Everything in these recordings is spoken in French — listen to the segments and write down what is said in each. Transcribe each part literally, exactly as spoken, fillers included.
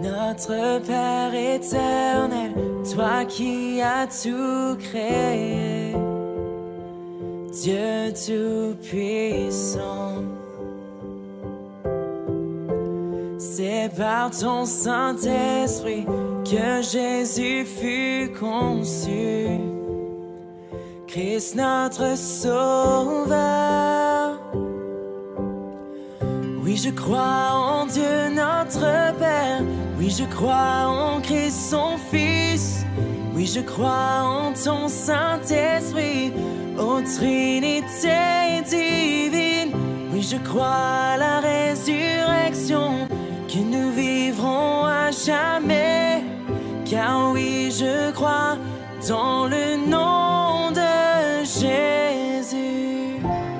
Notre Père éternel, toi qui as tout créé, Dieu tout-puissant, c'est par ton Saint-Esprit que Jésus fut conçu, Christ notre Sauveur. Oui, je crois en Dieu notre Père, oui, je crois en Christ son Fils, oui, je crois en ton Saint-Esprit, ô Trinité divine. Oui, je crois à la résurrection, que nous vivrons à jamais. Car oui, je crois dans le nom de Jésus.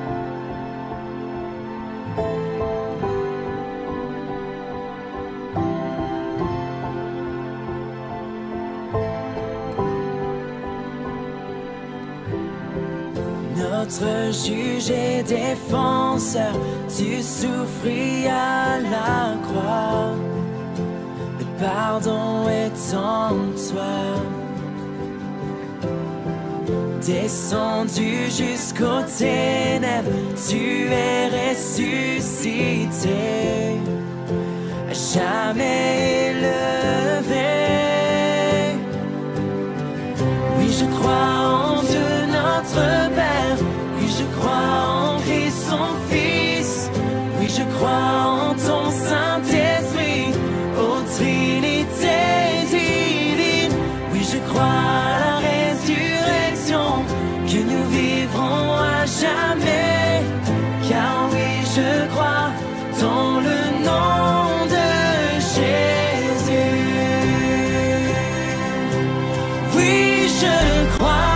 Notre juge et défenseur, tu souffris à la croix. Le pardon est en toi. Descendu jusqu'aux ténèbres, tu es ressuscité, à jamais élevé. Oui, je crois en Dieu notre Père, oui, je crois en Christ son Fils, oui, je crois en ton Saint-Esprit, ô Trinité divine. Oui, je crois à la résurrection, que nous vivrons à jamais. Car oui, je crois dans le nom de Jésus. Oui, je crois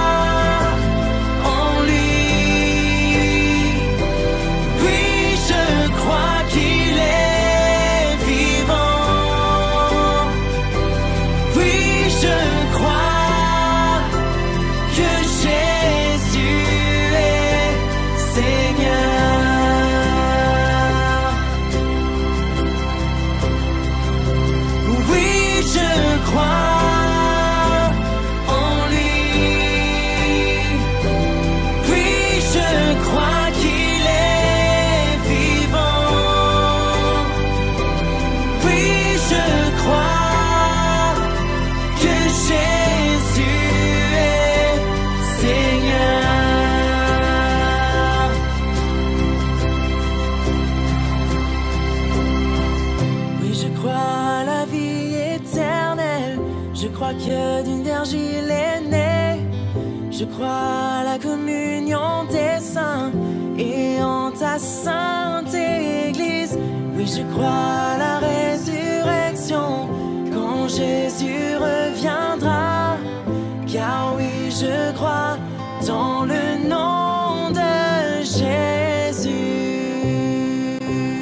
en lui. Oui, je crois qu'il est vivant. Oui, je crois que Jésus est Seigneur. Oui, je crois en lui. Oui, je crois qu'il est vivant. Oui, je crois que Jésus est Seigneur. Oui, je crois à la vie éternelle. Je crois que d'une vierge il est né. Je crois à la communion des saints et en ta sainte Église. Oui, je crois à la résurrection quand Jésus reviendra. Car oui, je crois dans le nom de Jésus.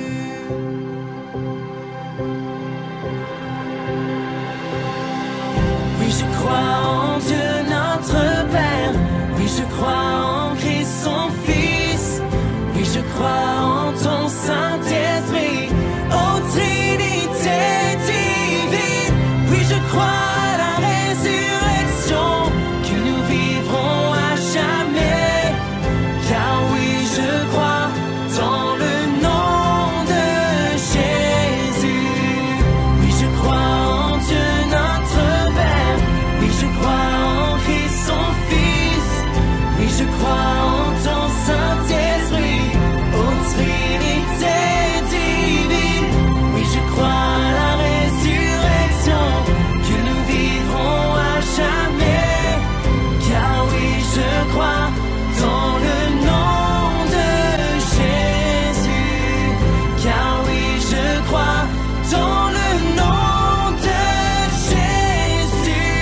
Oui, je crois en Dieu notre Père, oui, je crois en Christ son Fils, oui, je crois en ton Saint-Esprit, ô Trinité divine. Oui, je crois à la résurrection, que nous vivrons à jamais. Car oui, je crois dans le nom de Jésus. Oui, je crois en Dieu notre Père, oui, je crois en Christ son Fils, oui, je crois en ton Saint-Esprit, ô Trinité divine. Oui, je crois à la résurrection, que nous vivrons à jamais. Car oui, je crois dans le nom de Jésus. Car oui, je crois dans le nom de Jésus.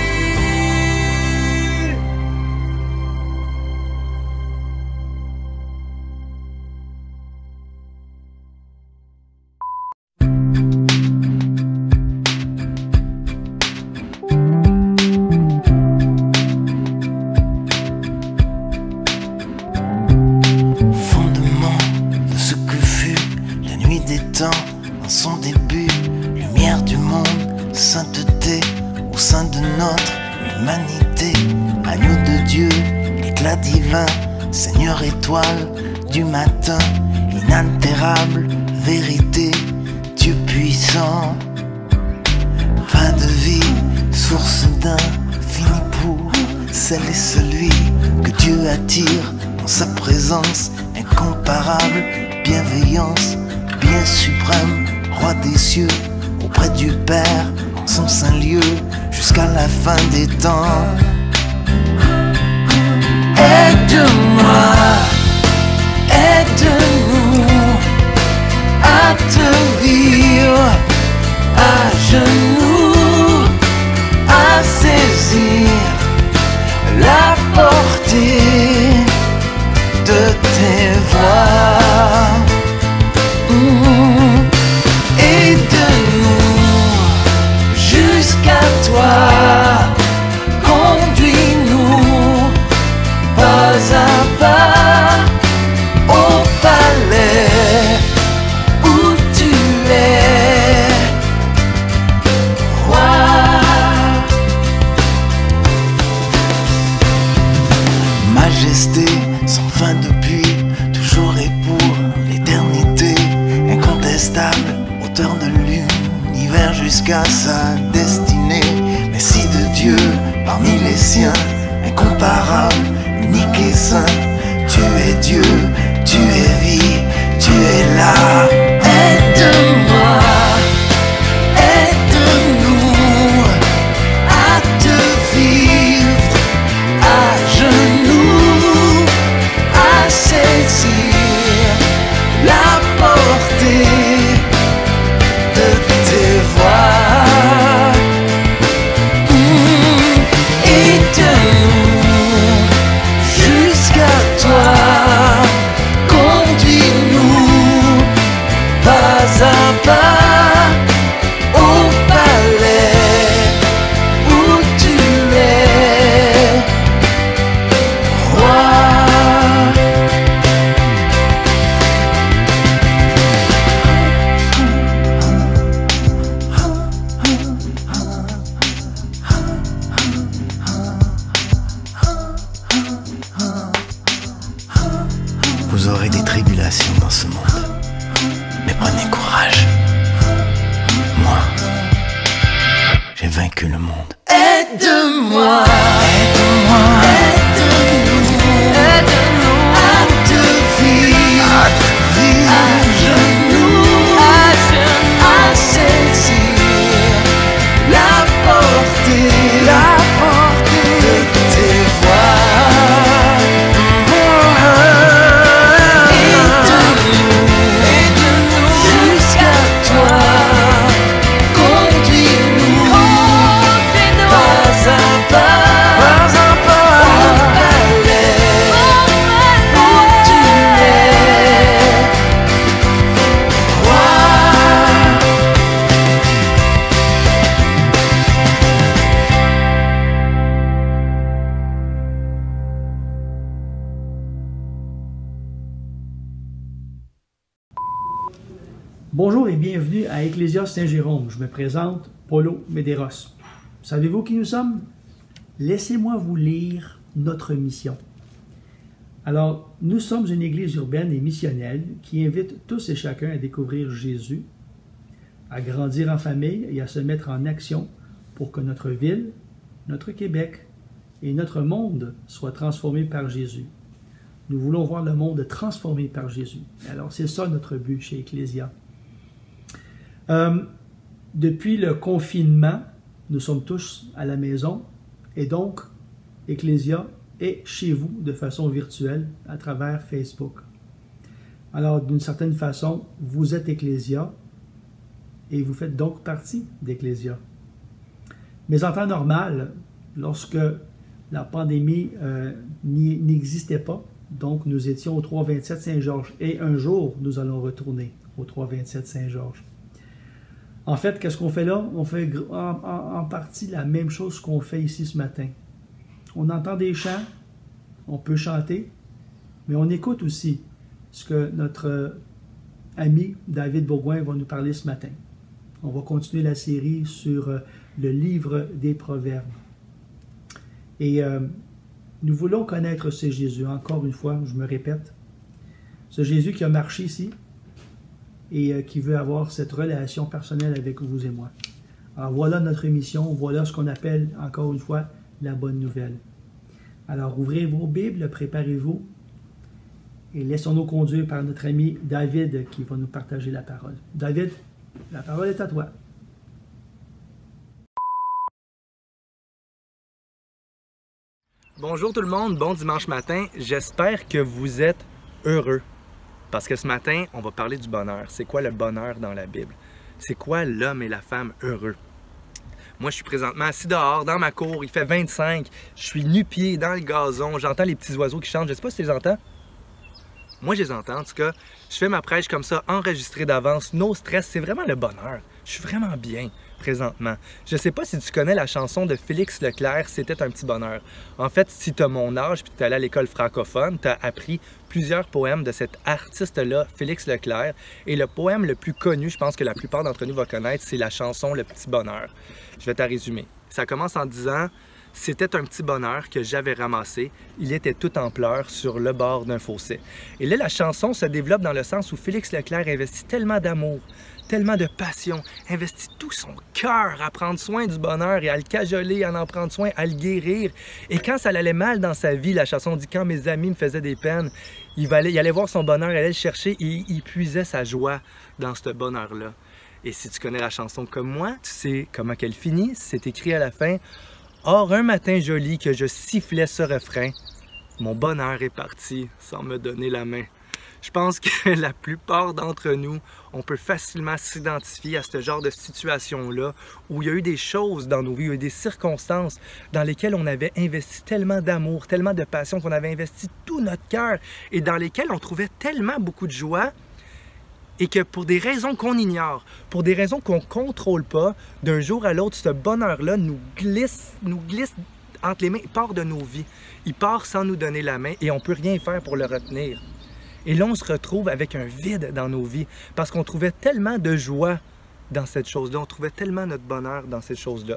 Fondement de ce que fut la nuit des temps, en son début, lumière lumière du monde, sainteté au sein de notre humanité. Agneau de Dieu, éclat divin, Seigneur étoile du matin, inaltérable vérité, Dieu puissant. Fin de vie, source d'infini pour celle et celui que Dieu attire en sa présence incomparable, bienveillance, bien suprême, roi des cieux, auprès du Père, en son saint lieu, jusqu'à la fin des temps. Aide-moi, aide-nous à te vivre à genoux, à saisir la portée de tes voix. Mmh. Aide-nous jusqu'à toi, conduis-nous pas à pas au palais où tu es, roi. Majesté sans fin depuis, toujours et pour l'éternité, incontestable, auteur de l'univers jusqu'à sa destinée. Messie de Dieu parmi les siens, incomparable, unique et saint. Tu es Dieu, tu es vie, tu es là. Aide-moi, aide-nous à te vivre à genoux, à saisir la portée de tes voix. Mmh. Aide-nous jusqu'à toi, conduis-nous pas à pas au palais où tu es, roi. Vous aurez des tribulations dans ce monde, mais prenez courage. Moi, j'ai vaincu le monde. Aide-moi, aide-moi, aide-nous, aide-nous à te vivre, à, te vivre. à genoux, à, genoux. à saisir la portée, la portée de tes voix. Bonjour et bienvenue à Ecclésia Saint-Jérôme. Je me présente, Paulo Medeiros. Savez-vous qui nous sommes? Laissez-moi vous lire notre mission. Alors, nous sommes une église urbaine et missionnelle qui invite tous et chacun à découvrir Jésus, à grandir en famille et à se mettre en action pour que notre ville, notre Québec et notre monde soient transformés par Jésus. Nous voulons voir le monde transformé par Jésus. Alors, c'est ça notre but chez Ecclésia. Euh, depuis le confinement, nous sommes tous à la maison et donc Ecclésia est chez vous de façon virtuelle à travers Facebook. Alors, d'une certaine façon, vous êtes Ecclésia et vous faites donc partie d'Ecclésia. Mais en temps normal, lorsque la pandémie euh, n'existait pas, donc nous étions au trois vingt-sept Saint-Georges et un jour, nous allons retourner au trois vingt-sept Saint-Georges. En fait, qu'est-ce qu'on fait là? On fait en, en, en partie la même chose qu'on fait ici ce matin. On entend des chants, on peut chanter, mais on écoute aussi ce que notre ami David Bourgoin va nous parler ce matin. On va continuer la série sur euh, le livre des Proverbes. Et euh, nous voulons connaître ce Jésus. Encore une fois, je me répète, ce Jésus qui a marché ici et euh, qui veut avoir cette relation personnelle avec vous et moi. Alors voilà notre mission, voilà ce qu'on appelle, encore une fois, la bonne nouvelle. Alors ouvrez vos Bibles, préparez-vous et laissons-nous conduire par notre ami David qui va nous partager la parole. David, la parole est à toi. Bonjour tout le monde, bon dimanche matin. J'espère que vous êtes heureux. Parce que ce matin, on va parler du bonheur. C'est quoi le bonheur dans la Bible? C'est quoi l'homme et la femme heureux? Moi, je suis présentement assis dehors, dans ma cour, il fait vingt-cinq, je suis nu-pied dans le gazon, j'entends les petits oiseaux qui chantent, je ne sais pas si tu les entends. Moi, je les entends, en tout cas. Je fais ma prêche comme ça, enregistrée d'avance, no stress, c'est vraiment le bonheur. Je suis vraiment bien présentement. Je ne sais pas si tu connais la chanson de Félix Leclerc, C'était un petit bonheur. En fait, si tu as mon âge et tu es allé à l'école francophone, tu as appris plusieurs poèmes de cet artiste-là, Félix Leclerc. Et le poème le plus connu, je pense que la plupart d'entre nous vont connaître, c'est la chanson Le petit bonheur. Je vais te résumer. Ça commence en disant « C'était un petit bonheur que j'avais ramassé. Il était tout en pleurs sur le bord d'un fossé. » Et là, la chanson se développe dans le sens où Félix Leclerc investit tellement d'amour, tellement de passion, investit tout son cœur à prendre soin du bonheur et à le cajoler, à en prendre soin, à le guérir. Et quand ça allait mal dans sa vie, la chanson dit « Quand mes amis me faisaient des peines, il allait, il allait voir son bonheur, il allait le chercher et il puisait sa joie dans ce bonheur-là. » Et si tu connais la chanson comme moi, tu sais comment qu'elle finit. C'est écrit à la fin « Or, un matin joli que je sifflais ce refrain, mon bonheur est parti sans me donner la main. » Je pense que la plupart d'entre nous, on peut facilement s'identifier à ce genre de situation-là où il y a eu des choses dans nos vies, il y a eu des circonstances dans lesquelles on avait investi tellement d'amour, tellement de passion, qu'on avait investi tout notre cœur et dans lesquelles on trouvait tellement beaucoup de joie et que pour des raisons qu'on ignore, pour des raisons qu'on ne contrôle pas, d'un jour à l'autre, ce bonheur-là nous glisse, nous glisse entre les mains, il part de nos vies. Il part sans nous donner la main et on ne peut rien faire pour le retenir. Et là, on se retrouve avec un vide dans nos vies parce qu'on trouvait tellement de joie dans cette chose-là, on trouvait tellement notre bonheur dans cette chose-là.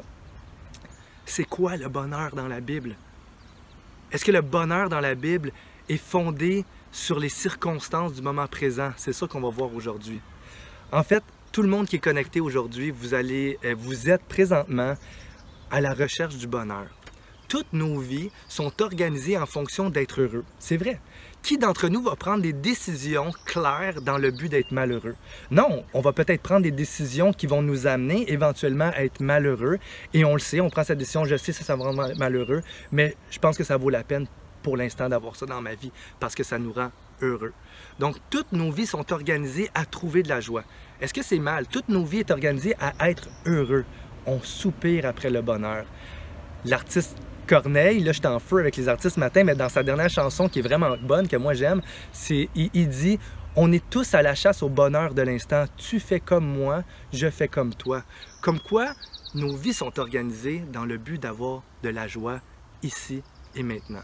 C'est quoi le bonheur dans la Bible? Est-ce que le bonheur dans la Bible est fondé sur les circonstances du moment présent? C'est ça qu'on va voir aujourd'hui. En fait, tout le monde qui est connecté aujourd'hui, vous allez, vous êtes présentement à la recherche du bonheur. Toutes nos vies sont organisées en fonction d'être heureux. C'est vrai. Qui d'entre nous va prendre des décisions claires dans le but d'être malheureux? Non, on va peut-être prendre des décisions qui vont nous amener éventuellement à être malheureux. Et on le sait, on prend cette décision, je sais que ça va rendre malheureux, mais je pense que ça vaut la peine pour l'instant d'avoir ça dans ma vie parce que ça nous rend heureux. Donc, toutes nos vies sont organisées à trouver de la joie. Est-ce que c'est mal? Toutes nos vies sont organisées à être heureux. On soupire après le bonheur. L'artiste Corneille, là je suis en feu avec les artistes ce matin, mais dans sa dernière chanson qui est vraiment bonne, que moi j'aime, c'est il, il dit « On est tous à la chasse au bonheur de l'instant. Tu fais comme moi, je fais comme toi. » Comme quoi, nos vies sont organisées dans le but d'avoir de la joie ici et maintenant.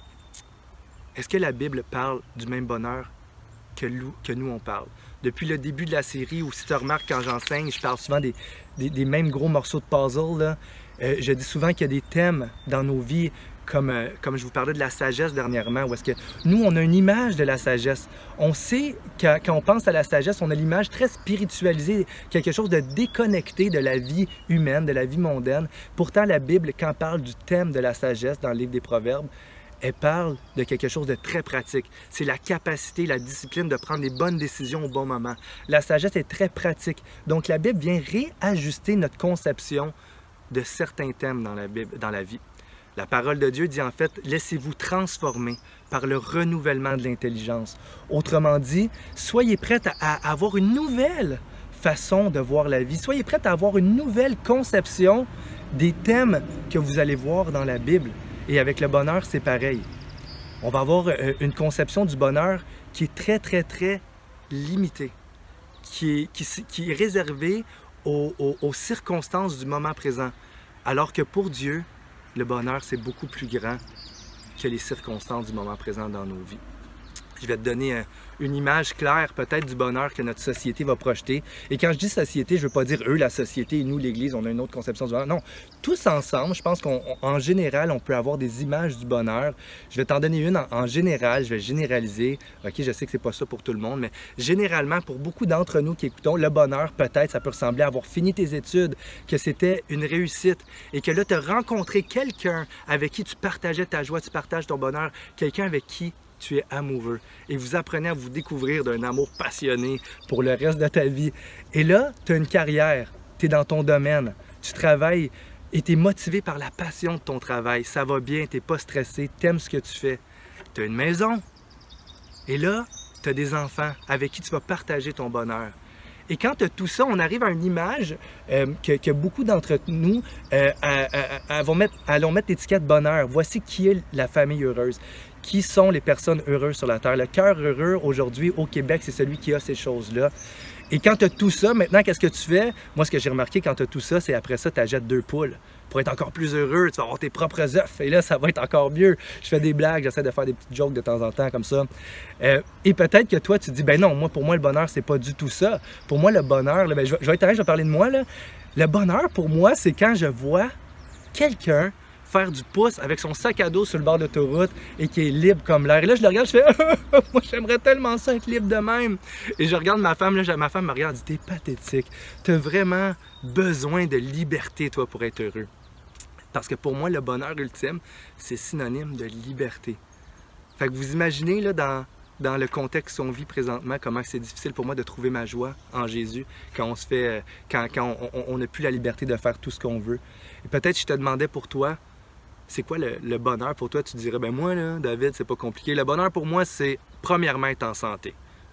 Est-ce que la Bible parle du même bonheur que nous, que nous on parle? Depuis le début de la série, ou si tu remarques quand j'enseigne, je parle souvent des, des, des mêmes gros morceaux de puzzle, là. Euh, je dis souvent qu'il y a des thèmes dans nos vies, comme, euh, comme je vous parlais de la sagesse dernièrement, où est-ce que nous, on a une image de la sagesse. On sait que quand on pense à la sagesse, on a l'image très spiritualisée, quelque chose de déconnecté de la vie humaine, de la vie mondaine. Pourtant, la Bible, quand elle parle du thème de la sagesse dans le livre des Proverbes, elle parle de quelque chose de très pratique. C'est la capacité, la discipline de prendre les bonnes décisions au bon moment. La sagesse est très pratique. Donc, la Bible vient réajuster notre conception de certains thèmes dans la Bible, dans la vie. La parole de Dieu dit en fait, laissez-vous transformer par le renouvellement de l'intelligence. Autrement dit, soyez prêts à, à avoir une nouvelle façon de voir la vie. Soyez prêts à avoir une nouvelle conception des thèmes que vous allez voir dans la Bible. Et avec le bonheur, c'est pareil. On va avoir une conception du bonheur qui est très, très, très limitée, qui est, qui, qui est réservée Aux, aux, aux circonstances du moment présent. Alors que pour Dieu, le bonheur, c'est beaucoup plus grand que les circonstances du moment présent dans nos vies. Je vais te donner une image claire peut-être du bonheur que notre société va projeter. Et quand je dis société, je ne veux pas dire eux, la société, et nous, l'Église, on a une autre conception du bonheur. Non, tous ensemble, je pense qu'en général, on peut avoir des images du bonheur. Je vais t'en donner une en, en général, je vais généraliser. OK, je sais que ce n'est pas ça pour tout le monde, mais généralement, pour beaucoup d'entre nous qui écoutons, le bonheur, peut-être, ça peut ressembler à avoir fini tes études, que c'était une réussite et que là, tu as rencontré quelqu'un avec qui tu partageais ta joie, tu partages ton bonheur, quelqu'un avec qui tu es amoureux et vous apprenez à vous découvrir d'un amour passionné pour le reste de ta vie. Et là, tu as une carrière, tu es dans ton domaine, tu travailles et tu es motivé par la passion de ton travail. Ça va bien, tu n'es pas stressé, tu aimes ce que tu fais. Tu as une maison et là, tu as des enfants avec qui tu vas partager ton bonheur. Et quand tu as tout ça, on arrive à une image euh, que, que beaucoup d'entre nous euh, à, à, à, vont mettre, allons mettre l'étiquette bonheur. Voici qui est la famille heureuse. Qui sont les personnes heureuses sur la Terre? Le cœur heureux aujourd'hui au Québec, c'est celui qui a ces choses-là. Et quand tu as tout ça, maintenant, qu'est-ce que tu fais? Moi, ce que j'ai remarqué quand tu as tout ça, c'est après ça, tu achètes deux poules. Pour être encore plus heureux, tu vas avoir tes propres œufs. Et là, ça va être encore mieux. Je fais des blagues, j'essaie de faire des petites jokes de temps en temps comme ça. Euh, et peut-être que toi, tu te dis, ben non, moi, pour moi, le bonheur, c'est pas du tout ça. Pour moi, le bonheur, là, ben, je, je vais être arrêté, je vais parler de moi. Là. Le bonheur, pour moi, c'est quand je vois quelqu'un faire du pouce avec son sac à dos sur le bord de l'autoroute et qui est libre comme l'air. Et là, je le regarde, je fais « Moi, j'aimerais tellement ça être libre de même! » Et je regarde ma femme, là, ma femme me regarde et dit « T'es pathétique. T'as vraiment besoin de liberté, toi, pour être heureux. » Parce que pour moi, le bonheur ultime, c'est synonyme de liberté. Fait que vous imaginez, là, dans, dans le contexte qu'on vit présentement, comment c'est difficile pour moi de trouver ma joie en Jésus quand on se fait, quand, quand on n'a plus la liberté de faire tout ce qu'on veut. Et peut-être je te demandais pour toi, c'est quoi le, le bonheur pour toi? Tu dirais, ben moi, là, David, c'est pas compliqué. Le bonheur pour moi, c'est premièrement être en santé.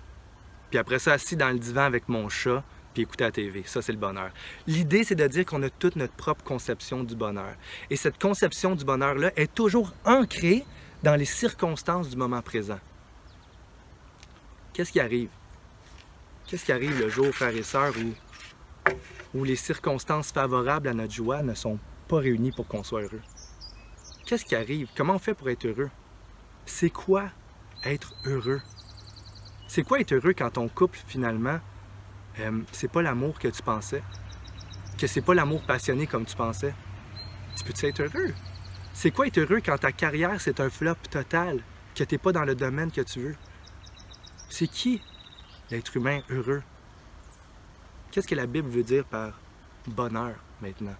Puis après ça, assis dans le divan avec mon chat, puis écouter la T V. Ça, c'est le bonheur. L'idée, c'est de dire qu'on a toute notre propre conception du bonheur. Et cette conception du bonheur-là est toujours ancrée dans les circonstances du moment présent. Qu'est-ce qui arrive? Qu'est-ce qui arrive le jour, frères et sœurs, où, où les circonstances favorables à notre joie ne sont pas réunies pour qu'on soit heureux? Qu'est-ce qui arrive? Comment on fait pour être heureux? C'est quoi être heureux? C'est quoi être heureux quand ton couple, finalement, euh, c'est pas l'amour que tu pensais? Que c'est pas l'amour passionné comme tu pensais? Tu peux-tu être heureux? C'est quoi être heureux quand ta carrière, c'est un flop total? Que tu n'es pas dans le domaine que tu veux? C'est qui l'être humain heureux? Qu'est-ce que la Bible veut dire par bonheur maintenant?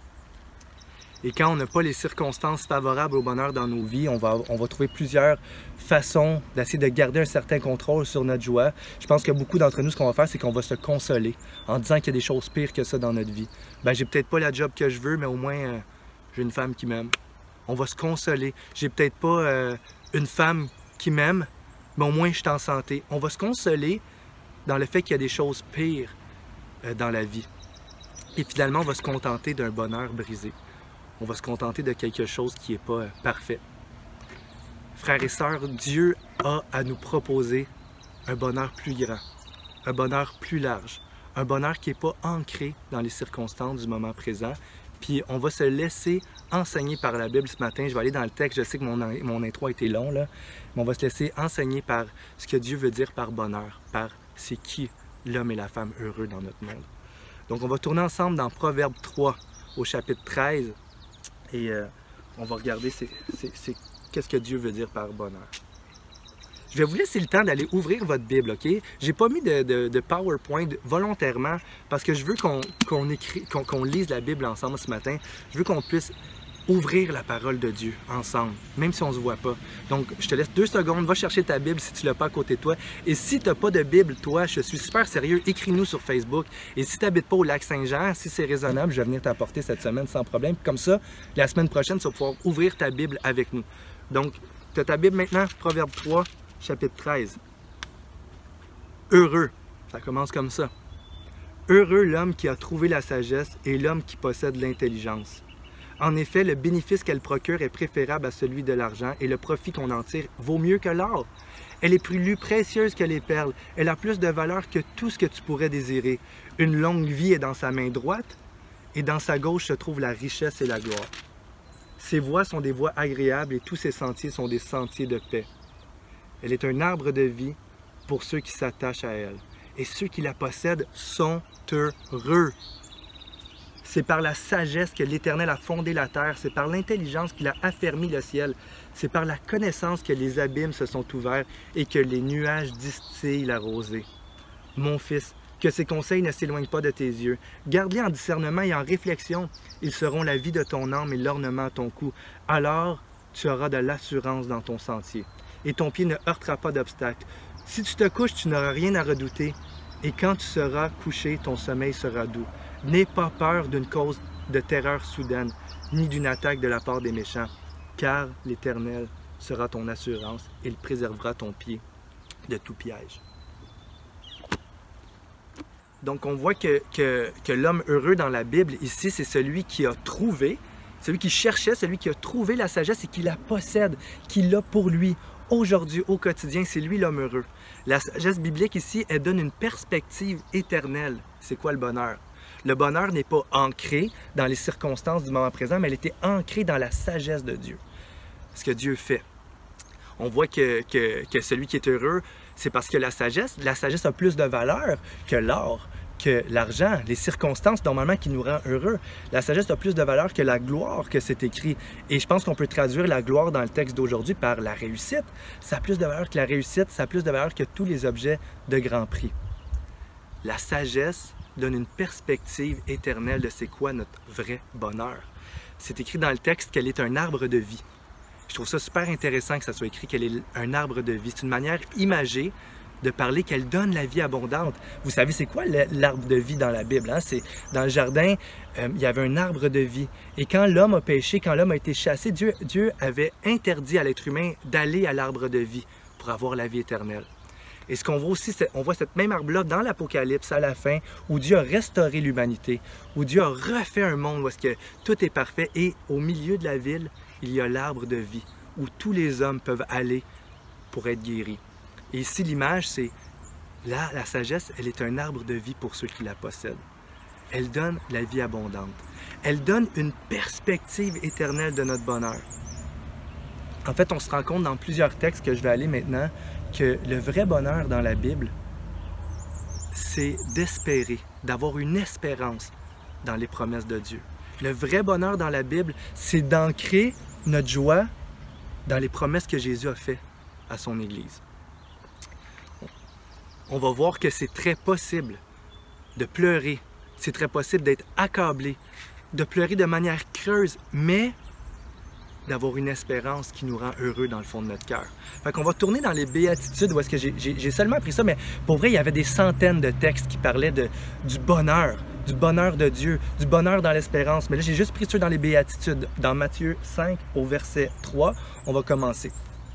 Et quand on n'a pas les circonstances favorables au bonheur dans nos vies, on va, on va trouver plusieurs façons d'essayer de garder un certain contrôle sur notre joie. Je pense que beaucoup d'entre nous, ce qu'on va faire, c'est qu'on va se consoler en disant qu'il y a des choses pires que ça dans notre vie. Ben, j'ai peut-être pas la job que je veux, mais au moins, euh, j'ai une femme qui m'aime. On va se consoler. J'ai peut-être pas euh, une femme qui m'aime, mais au moins, je suis en santé. On va se consoler dans le fait qu'il y a des choses pires euh, dans la vie. Et finalement, on va se contenter d'un bonheur brisé. On va se contenter de quelque chose qui n'est pas parfait. Frères et sœurs, Dieu a à nous proposer un bonheur plus grand, un bonheur plus large, un bonheur qui n'est pas ancré dans les circonstances du moment présent. Puis on va se laisser enseigner par la Bible ce matin. Je vais aller dans le texte, je sais que mon, mon intro a été long, là, mais on va se laisser enseigner par ce que Dieu veut dire par bonheur, par c'est qui l'homme et la femme heureux dans notre monde. Donc on va tourner ensemble dans Proverbe trois au chapitre treize. Et euh, on va regarder qu'est-ce que Dieu veut dire par bonheur. Je vais vous laisser le temps d'aller ouvrir votre Bible, OK? J'ai pas mis de, de, de PowerPoint volontairement parce que je veux qu'on qu'on écrit, qu'on qu'on lise la Bible ensemble ce matin. Je veux qu'on puisse ouvrir la parole de Dieu ensemble, même si on ne se voit pas. Donc, je te laisse deux secondes, va chercher ta Bible si tu ne l'as pas à côté de toi. Et si tu n'as pas de Bible, toi, je suis super sérieux, écris-nous sur Facebook. Et si tu n'habites pas au Lac-Saint-Jean, si c'est raisonnable, je vais venir t'apporter cette semaine sans problème. Comme ça, la semaine prochaine, tu vas pouvoir ouvrir ta Bible avec nous. Donc, tu as ta Bible maintenant, Proverbe trois, chapitre treize. Heureux, ça commence comme ça. Heureux l'homme qui a trouvé la sagesse et l'homme qui possède l'intelligence. En effet, le bénéfice qu'elle procure est préférable à celui de l'argent et le profit qu'on en tire vaut mieux que l'or. Elle est plus précieuse que les perles. Elle a plus de valeur que tout ce que tu pourrais désirer. Une longue vie est dans sa main droite et dans sa gauche se trouve la richesse et la gloire. Ses voies sont des voies agréables et tous ses sentiers sont des sentiers de paix. Elle est un arbre de vie pour ceux qui s'attachent à elle. Et ceux qui la possèdent sont heureux. C'est par la sagesse que l'Éternel a fondé la terre. C'est par l'intelligence qu'il a affermi le ciel. C'est par la connaissance que les abîmes se sont ouverts et que les nuages distillent la rosée. Mon fils, que ces conseils ne s'éloignent pas de tes yeux. Garde-les en discernement et en réflexion. Ils seront la vie de ton âme et l'ornement à ton cou. Alors, tu auras de l'assurance dans ton sentier. Et ton pied ne heurtera pas d'obstacle. Si tu te couches, tu n'auras rien à redouter. Et quand tu seras couché, ton sommeil sera doux. N'aie pas peur d'une cause de terreur soudaine, ni d'une attaque de la part des méchants, car l'Éternel sera ton assurance et il préservera ton pied de tout piège. Donc on voit que, que, que l'homme heureux dans la Bible, ici, c'est celui qui a trouvé, celui qui cherchait, celui qui a trouvé la sagesse et qui la possède, qui l'a pour lui. Aujourd'hui, au quotidien, c'est lui l'homme heureux. La sagesse biblique ici, elle donne une perspective éternelle. C'est quoi le bonheur? Le bonheur n'est pas ancré dans les circonstances du moment présent, mais elle était ancrée dans la sagesse de Dieu. Ce que Dieu fait. On voit que, que, que celui qui est heureux, c'est parce que la sagesse, la sagesse a plus de valeur que l'or, que l'argent, les circonstances normalement qui nous rendent heureux. La sagesse a plus de valeur que la gloire que c'est écrit. Et je pense qu'on peut traduire la gloire dans le texte d'aujourd'hui par la réussite. Ça a plus de valeur que la réussite, ça a plus de valeur que tous les objets de grand prix. La sagesse donne une perspective éternelle de c'est quoi notre vrai bonheur. C'est écrit dans le texte qu'elle est un arbre de vie. Je trouve ça super intéressant que ça soit écrit qu'elle est un arbre de vie. C'est une manière imagée de parler qu'elle donne la vie abondante. Vous savez, c'est quoi l'arbre de vie dans la Bible? Hein? C'est, dans le jardin, euh, il y avait un arbre de vie. Et quand l'homme a péché, quand l'homme a été chassé, Dieu, Dieu avait interdit à l'être humain d'aller à l'arbre de vie pour avoir la vie éternelle. Et ce qu'on voit aussi, on voit cette même arbre-là dans l'Apocalypse à la fin, où Dieu a restauré l'humanité, où Dieu a refait un monde où est-ce que tout est parfait. Et au milieu de la ville, il y a l'arbre de vie, où tous les hommes peuvent aller pour être guéris. Et ici, l'image, c'est là, la sagesse, elle est un arbre de vie pour ceux qui la possèdent. Elle donne la vie abondante. Elle donne une perspective éternelle de notre bonheur. En fait, on se rend compte dans plusieurs textes que je vais aller maintenant que le vrai bonheur dans la Bible, c'est d'espérer, d'avoir une espérance dans les promesses de Dieu. Le vrai bonheur dans la Bible, c'est d'ancrer notre joie dans les promesses que Jésus a faites à son Église. On va voir que c'est très possible de pleurer, c'est très possible d'être accablé, de pleurer de manière creuse, mais d'avoir une espérance qui nous rend heureux dans le fond de notre cœur. Fait qu'on va tourner dans les béatitudes où est-ce que j'ai seulement appris ça, mais pour vrai, il y avait des centaines de textes qui parlaient de, du bonheur, du bonheur de Dieu, du bonheur dans l'espérance. Mais là, j'ai juste pris ceux dans les béatitudes. Dans Matthieu cinq, au verset trois, on va commencer.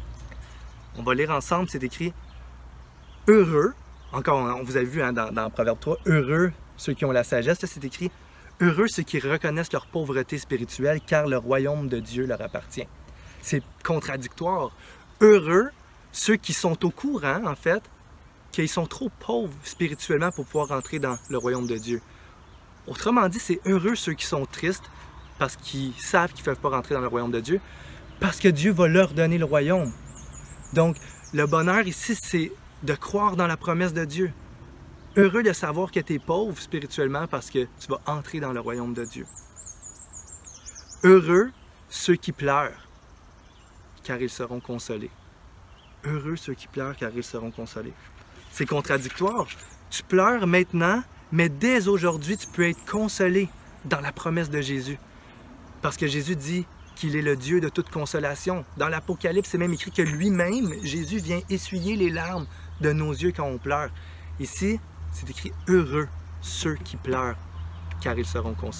On va lire ensemble, c'est écrit « Heureux », encore, on vous a vu hein, dans, dans Proverbe trois, « Heureux ceux qui ont la sagesse », c'est écrit « Heureux ceux qui reconnaissent leur pauvreté spirituelle, car le royaume de Dieu leur appartient. » C'est contradictoire. Heureux ceux qui sont au courant, en fait, qu'ils sont trop pauvres spirituellement pour pouvoir entrer dans le royaume de Dieu. Autrement dit, c'est heureux ceux qui sont tristes parce qu'ils savent qu'ils ne peuvent pas rentrer dans le royaume de Dieu, parce que Dieu va leur donner le royaume. Donc, le bonheur ici, c'est de croire dans la promesse de Dieu. Heureux de savoir que tu es pauvre spirituellement parce que tu vas entrer dans le royaume de Dieu. Heureux ceux qui pleurent, car ils seront consolés. Heureux ceux qui pleurent, car ils seront consolés. C'est contradictoire. Tu pleures maintenant, mais dès aujourd'hui, tu peux être consolé dans la promesse de Jésus. Parce que Jésus dit qu'il est le Dieu de toute consolation. Dans l'Apocalypse, c'est même écrit que lui-même, Jésus vient essuyer les larmes de nos yeux quand on pleure. Ici, c'est écrit « Heureux ceux qui pleurent, car ils seront consolés ».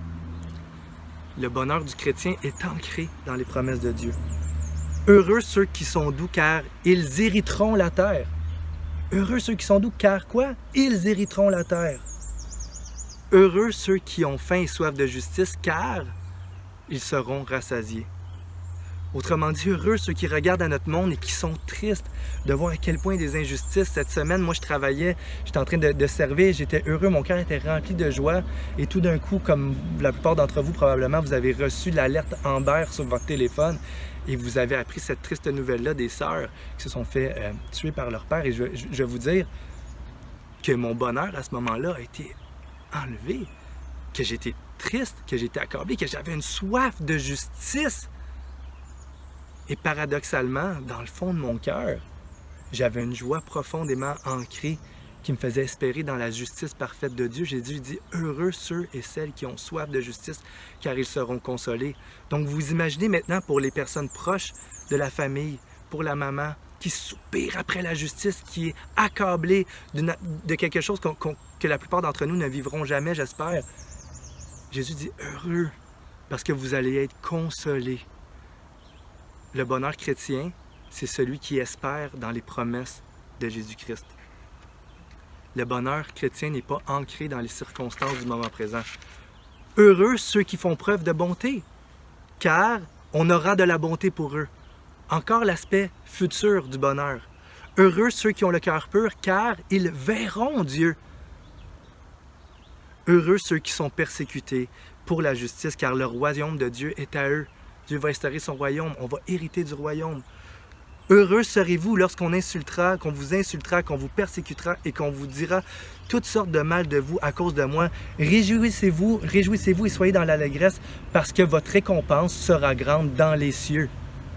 Le bonheur du chrétien est ancré dans les promesses de Dieu. Heureux ceux qui sont doux, car ils hériteront la terre. Heureux ceux qui sont doux, car quoi? Ils hériteront la terre. Heureux ceux qui ont faim et soif de justice, car ils seront rassasiés. Autrement dit, heureux ceux qui regardent à notre monde et qui sont tristes de voir à quel point des injustices. Cette semaine, moi, je travaillais, j'étais en train de, de servir, j'étais heureux, mon cœur était rempli de joie. Et tout d'un coup, comme la plupart d'entre vous, probablement, vous avez reçu l'alerte Amber sur votre téléphone. et vous avez appris cette triste nouvelle-là des sœurs qui se sont fait euh, tuer par leur père. Et je, je, je vais vous dire que mon bonheur à ce moment-là a été enlevé, que j'étais triste, que j'étais accablé, que j'avais une soif de justice. Et paradoxalement, dans le fond de mon cœur, j'avais une joie profondément ancrée qui me faisait espérer dans la justice parfaite de Dieu. Jésus dit « Heureux ceux et celles qui ont soif de justice, car ils seront consolés. » Donc vous imaginez maintenant pour les personnes proches de la famille, pour la maman qui soupire après la justice, qui est accablée de quelque chose qu'on, qu'on, que la plupart d'entre nous ne vivront jamais, j'espère. Jésus dit « Heureux, parce que vous allez être consolés. » Le bonheur chrétien, c'est celui qui espère dans les promesses de Jésus-Christ. Le bonheur chrétien n'est pas ancré dans les circonstances du moment présent. Heureux ceux qui font preuve de bonté, car on aura de la bonté pour eux. Encore l'aspect futur du bonheur. Heureux ceux qui ont le cœur pur, car ils verront Dieu. Heureux ceux qui sont persécutés pour la justice, car le royaume de Dieu est à eux. Dieu va instaurer son royaume, on va hériter du royaume. Heureux serez-vous lorsqu'on insultera, qu'on vous insultera, qu'on vous persécutera et qu'on vous dira toutes sortes de mal de vous à cause de moi. Réjouissez-vous, réjouissez-vous et soyez dans l'allégresse parce que votre récompense sera grande dans les cieux.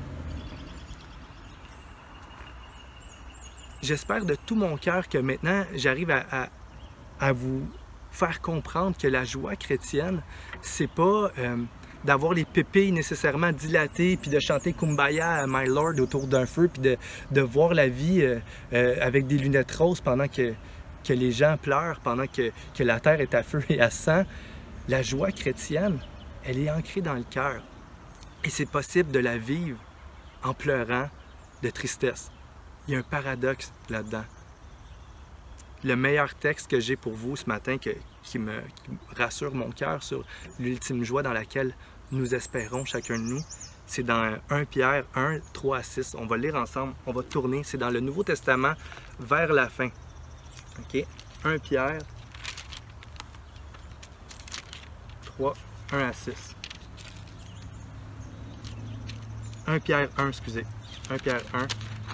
J'espère de tout mon cœur que maintenant j'arrive à, à, à vous faire comprendre que la joie chrétienne, c'est pas euh, d'avoir les pupilles nécessairement dilatées, puis de chanter Kumbaya à My Lord autour d'un feu, puis de, de voir la vie euh, euh, avec des lunettes roses pendant que, que les gens pleurent, pendant que, que la terre est à feu et à sang. La joie chrétienne, elle est ancrée dans le cœur. Et c'est possible de la vivre en pleurant de tristesse. Il y a un paradoxe là-dedans. Le meilleur texte que j'ai pour vous ce matin, que, qui, me, qui me rassure mon cœur sur l'ultime joie dans laquelle nous espérons chacun de nous, c'est dans un Pierre un, trois à six. On va lire ensemble, on va tourner. C'est dans le Nouveau Testament vers la fin. OK? un Pierre trois, un à six. un Pierre un, excusez. un Pierre un.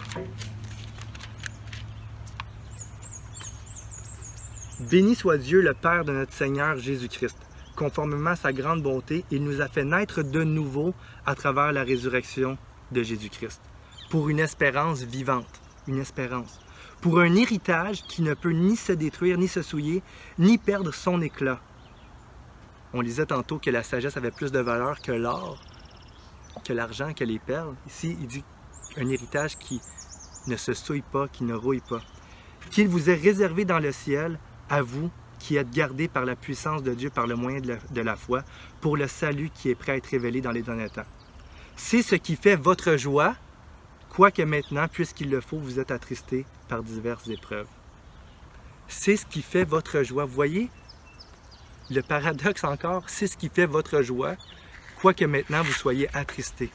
Béni soit Dieu, le Père de notre Seigneur Jésus-Christ. Conformément à sa grande bonté, il nous a fait naître de nouveau à travers la résurrection de Jésus-Christ, pour une espérance vivante, une espérance, pour un héritage qui ne peut ni se détruire, ni se souiller, ni perdre son éclat. On lisait tantôt que la sagesse avait plus de valeur que l'or, que l'argent, que les perles. Ici, il dit un héritage qui ne se souille pas, qui ne rouille pas. Qu'il vous est réservé dans le ciel, à vous qui êtes gardés par la puissance de Dieu par le moyen de la, de la foi, pour le salut qui est prêt à être révélé dans les derniers temps. C'est ce qui fait votre joie, quoique maintenant, puisqu'il le faut, vous êtes attristés par diverses épreuves. C'est ce qui fait votre joie. Vous voyez, le paradoxe encore, c'est ce qui fait votre joie, quoique maintenant vous soyez attristés.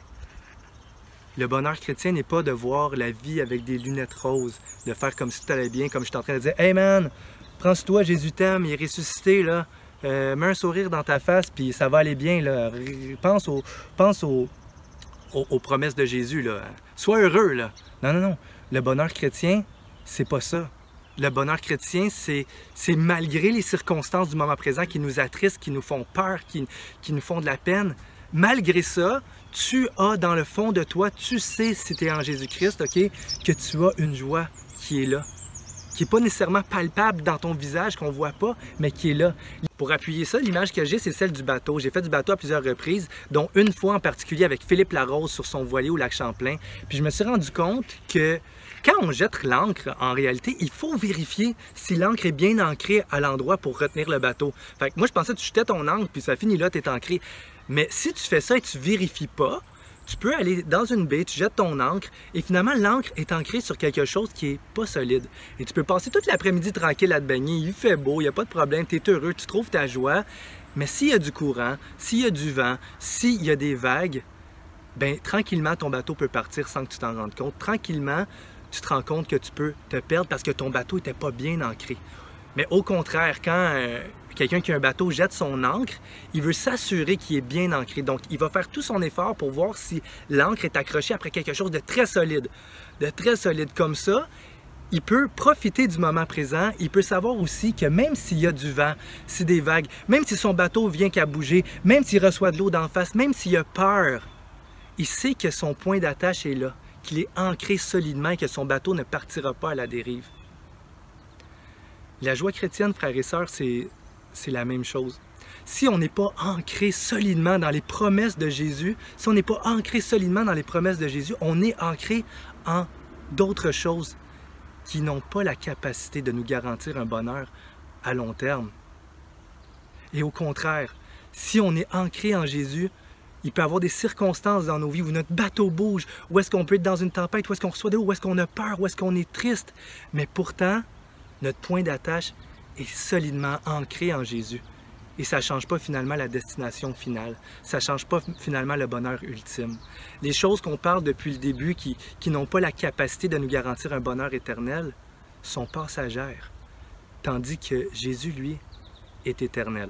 Le bonheur chrétien n'est pas de voir la vie avec des lunettes roses, de faire comme si tout allait bien, comme je suis en train de dire « Hey man, prends sur toi, Jésus t'aime, il est ressuscité, là. Euh, mets un sourire dans ta face, puis ça va aller bien, là. Pense, au, pense au, au, aux promesses de Jésus, là. Sois heureux, là. » Non, non, non. Le bonheur chrétien, c'est pas ça. Le bonheur chrétien, c'est malgré les circonstances du moment présent qui nous attristent, qui nous font peur, qui, qui nous font de la peine. Malgré ça, tu as dans le fond de toi, tu sais si tu es en Jésus-Christ, OK, que tu as une joie qui est là, qui n'est pas nécessairement palpable dans ton visage, qu'on ne voit pas, mais qui est là. Pour appuyer ça, l'image que j'ai, c'est celle du bateau. J'ai fait du bateau à plusieurs reprises, dont une fois en particulier avec Philippe Larose sur son voilier au lac Champlain. Puis je me suis rendu compte que quand on jette l'ancre, en réalité, il faut vérifier si l'ancre est bien ancrée à l'endroit pour retenir le bateau. Fait que moi, je pensais que tu jetais ton ancre, puis ça finit là, tu es ancré. Mais si tu fais ça et tu ne vérifies pas, tu peux aller dans une baie, tu jettes ton ancre et finalement l'encre est ancrée sur quelque chose qui n'est pas solide. Et tu peux passer toute l'après-midi tranquille à te baigner, il fait beau, il n'y a pas de problème, tu es heureux, tu trouves ta joie. Mais s'il y a du courant, s'il y a du vent, s'il y a des vagues, bien tranquillement ton bateau peut partir sans que tu t'en rendes compte. Tranquillement, tu te rends compte que tu peux te perdre parce que ton bateau n'était pas bien ancré. Mais au contraire, quand, euh, quelqu'un qui a un bateau jette son ancre, il veut s'assurer qu'il est bien ancré. Donc, il va faire tout son effort pour voir si l'ancre est accrochée après quelque chose de très solide. De très solide comme ça, il peut profiter du moment présent. Il peut savoir aussi que même s'il y a du vent, si des vagues, même si son bateau vient qu'à bouger, même s'il reçoit de l'eau d'en face, même s'il a peur, il sait que son point d'attache est là, qu'il est ancré solidement et que son bateau ne partira pas à la dérive. La joie chrétienne, frères et sœurs, c'est c'est la même chose. Si on n'est pas ancré solidement dans les promesses de Jésus, si on n'est pas ancré solidement dans les promesses de Jésus, on est ancré en d'autres choses qui n'ont pas la capacité de nous garantir un bonheur à long terme. Et au contraire, si on est ancré en Jésus, il peut y avoir des circonstances dans nos vies où notre bateau bouge, où est-ce qu'on peut être dans une tempête, où est-ce qu'on reçoit de l'eau, où est-ce qu'on a peur, où est-ce qu'on est triste. Mais pourtant, notre point d'attache est solidement ancré en Jésus. Et ça ne change pas finalement la destination finale. Ça ne change pas finalement le bonheur ultime. Les choses qu'on parle depuis le début qui, qui n'ont pas la capacité de nous garantir un bonheur éternel sont passagères. Tandis que Jésus, lui, est éternel.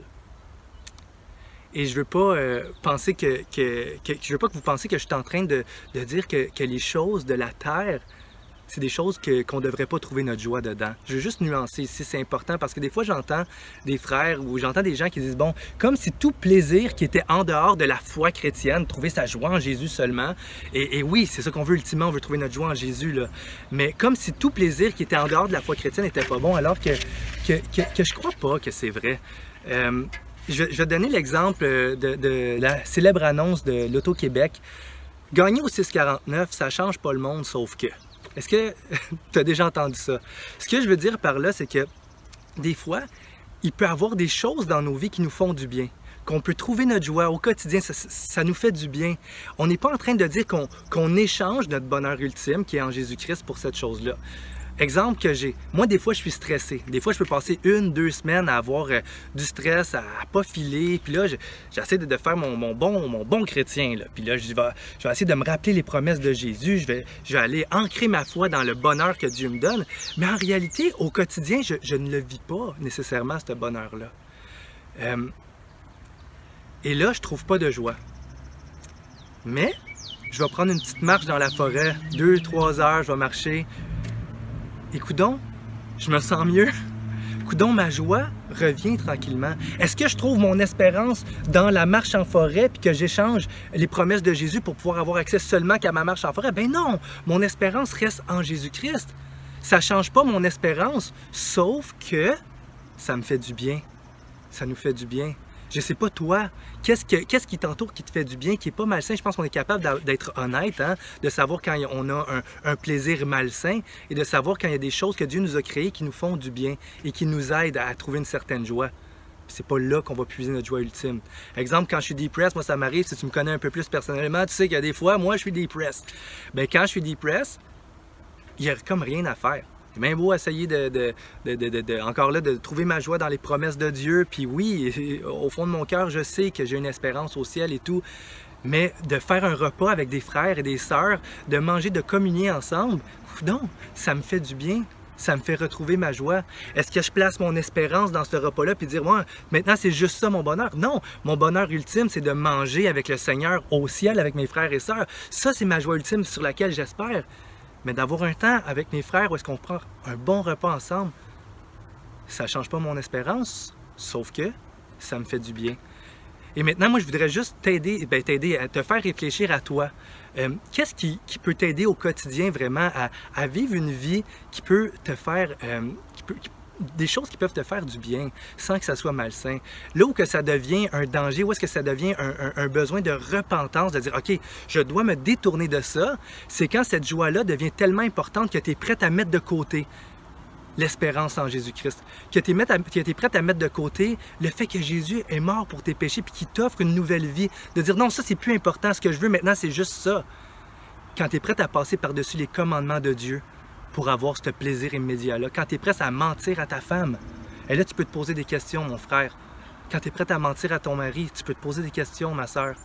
Et je ne veux pas euh, penser que, que, que je veux pas que vous pensiez que je suis en train de, de dire que, que les choses de la terre, c'est des choses que, qu'on ne devrait pas trouver notre joie dedans. Je veux juste nuancer ici, c'est important, parce que des fois, j'entends des frères ou j'entends des gens qui disent, bon, comme si tout plaisir qui était en dehors de la foi chrétienne, trouver sa joie en Jésus seulement, et, et oui, c'est ça qu'on veut ultimement, on veut trouver notre joie en Jésus, là. Mais comme si tout plaisir qui était en dehors de la foi chrétienne n'était pas bon, alors que, que, que, que je crois pas que c'est vrai. Euh, je, je vais donner l'exemple de, de la célèbre annonce de l'Auto-Québec. Gagner au six quarante-neuf, ça change pas le monde, sauf que... Est-ce que tu as déjà entendu ça? Ce que je veux dire par là, c'est que des fois, il peut y avoir des choses dans nos vies qui nous font du bien, qu'on peut trouver notre joie au quotidien, ça, ça nous fait du bien. On n'est pas en train de dire qu'on qu'on échange notre bonheur ultime, qui est en Jésus-Christ, pour cette chose-là. Exemple que j'ai, moi des fois je suis stressé, des fois je peux passer une, deux semaines à avoir euh, du stress, à, à pas filer, puis là j'essaie de, de faire mon, mon, bon, mon bon chrétien, là. Puis là je vais, je vais essayer de me rappeler les promesses de Jésus, je vais, je vais aller ancrer ma foi dans le bonheur que Dieu me donne, mais en réalité au quotidien je, je ne le vis pas nécessairement ce bonheur-là. Euh, et là je trouve pas de joie. Mais je vais prendre une petite marche dans la forêt, deux, trois heures, je vais marcher. Et coudonc, je me sens mieux. Coudonc, ma joie revient tranquillement. Est-ce que je trouve mon espérance dans la marche en forêt puis que j'échange les promesses de Jésus pour pouvoir avoir accès seulement qu'à ma marche en forêt? Ben non! Mon espérance reste en Jésus-Christ. Ça ne change pas mon espérance, sauf que ça me fait du bien. Ça nous fait du bien. Je sais pas toi, qu'est-ce que, qu'est-ce qui t'entoure qui te fait du bien, qui est pas malsain? Je pense qu'on est capable d'être honnête, hein? De savoir quand on a un, un plaisir malsain et de savoir quand il y a des choses que Dieu nous a créées qui nous font du bien et qui nous aident à trouver une certaine joie. C'est pas là qu'on va puiser notre joie ultime. Exemple, quand je suis depressed, moi ça m'arrive, si tu me connais un peu plus personnellement, tu sais qu'il y a des fois, moi je suis depressed. Ben quand je suis depressed, il y a comme rien à faire. C'est bien beau essayer de, de, de, de, de, de, encore là, de trouver ma joie dans les promesses de Dieu. Puis oui, au fond de mon cœur, je sais que j'ai une espérance au ciel et tout. Mais de faire un repas avec des frères et des sœurs, de manger, de communier ensemble, non, ça me fait du bien. Ça me fait retrouver ma joie. Est-ce que je place mon espérance dans ce repas-là puis dire, moi, maintenant c'est juste ça mon bonheur? Non, mon bonheur ultime, c'est de manger avec le Seigneur au ciel, avec mes frères et sœurs. Ça, c'est ma joie ultime sur laquelle j'espère. Mais d'avoir un temps avec mes frères où est-ce qu'on prend un bon repas ensemble, ça ne change pas mon espérance, sauf que ça me fait du bien. Et maintenant, moi, je voudrais juste t'aider, ben, t'aider à te faire réfléchir à toi. Euh, qu'est-ce qui, qui peut t'aider au quotidien vraiment à, à vivre une vie qui peut te faire... Euh, qui peut, qui, des choses qui peuvent te faire du bien sans que ça soit malsain. Là où que ça devient un danger, où est-ce que ça devient un, un, un besoin de repentance, de dire « Ok, je dois me détourner de ça », c'est quand cette joie-là devient tellement importante que tu es prête à mettre de côté l'espérance en Jésus-Christ, que tu es prête à mettre de côté le fait que Jésus est mort pour tes péchés puis qu'il t'offre une nouvelle vie, de dire « Non, ça c'est plus important, ce que je veux maintenant c'est juste ça ». Quand tu es prête à passer par-dessus les commandements de Dieu, pour avoir ce plaisir immédiat-là. Quand tu es prêt à mentir à ta femme, et là, tu peux te poser des questions, mon frère. Quand tu es prête à mentir à ton mari, tu peux te poser des questions, ma soeur.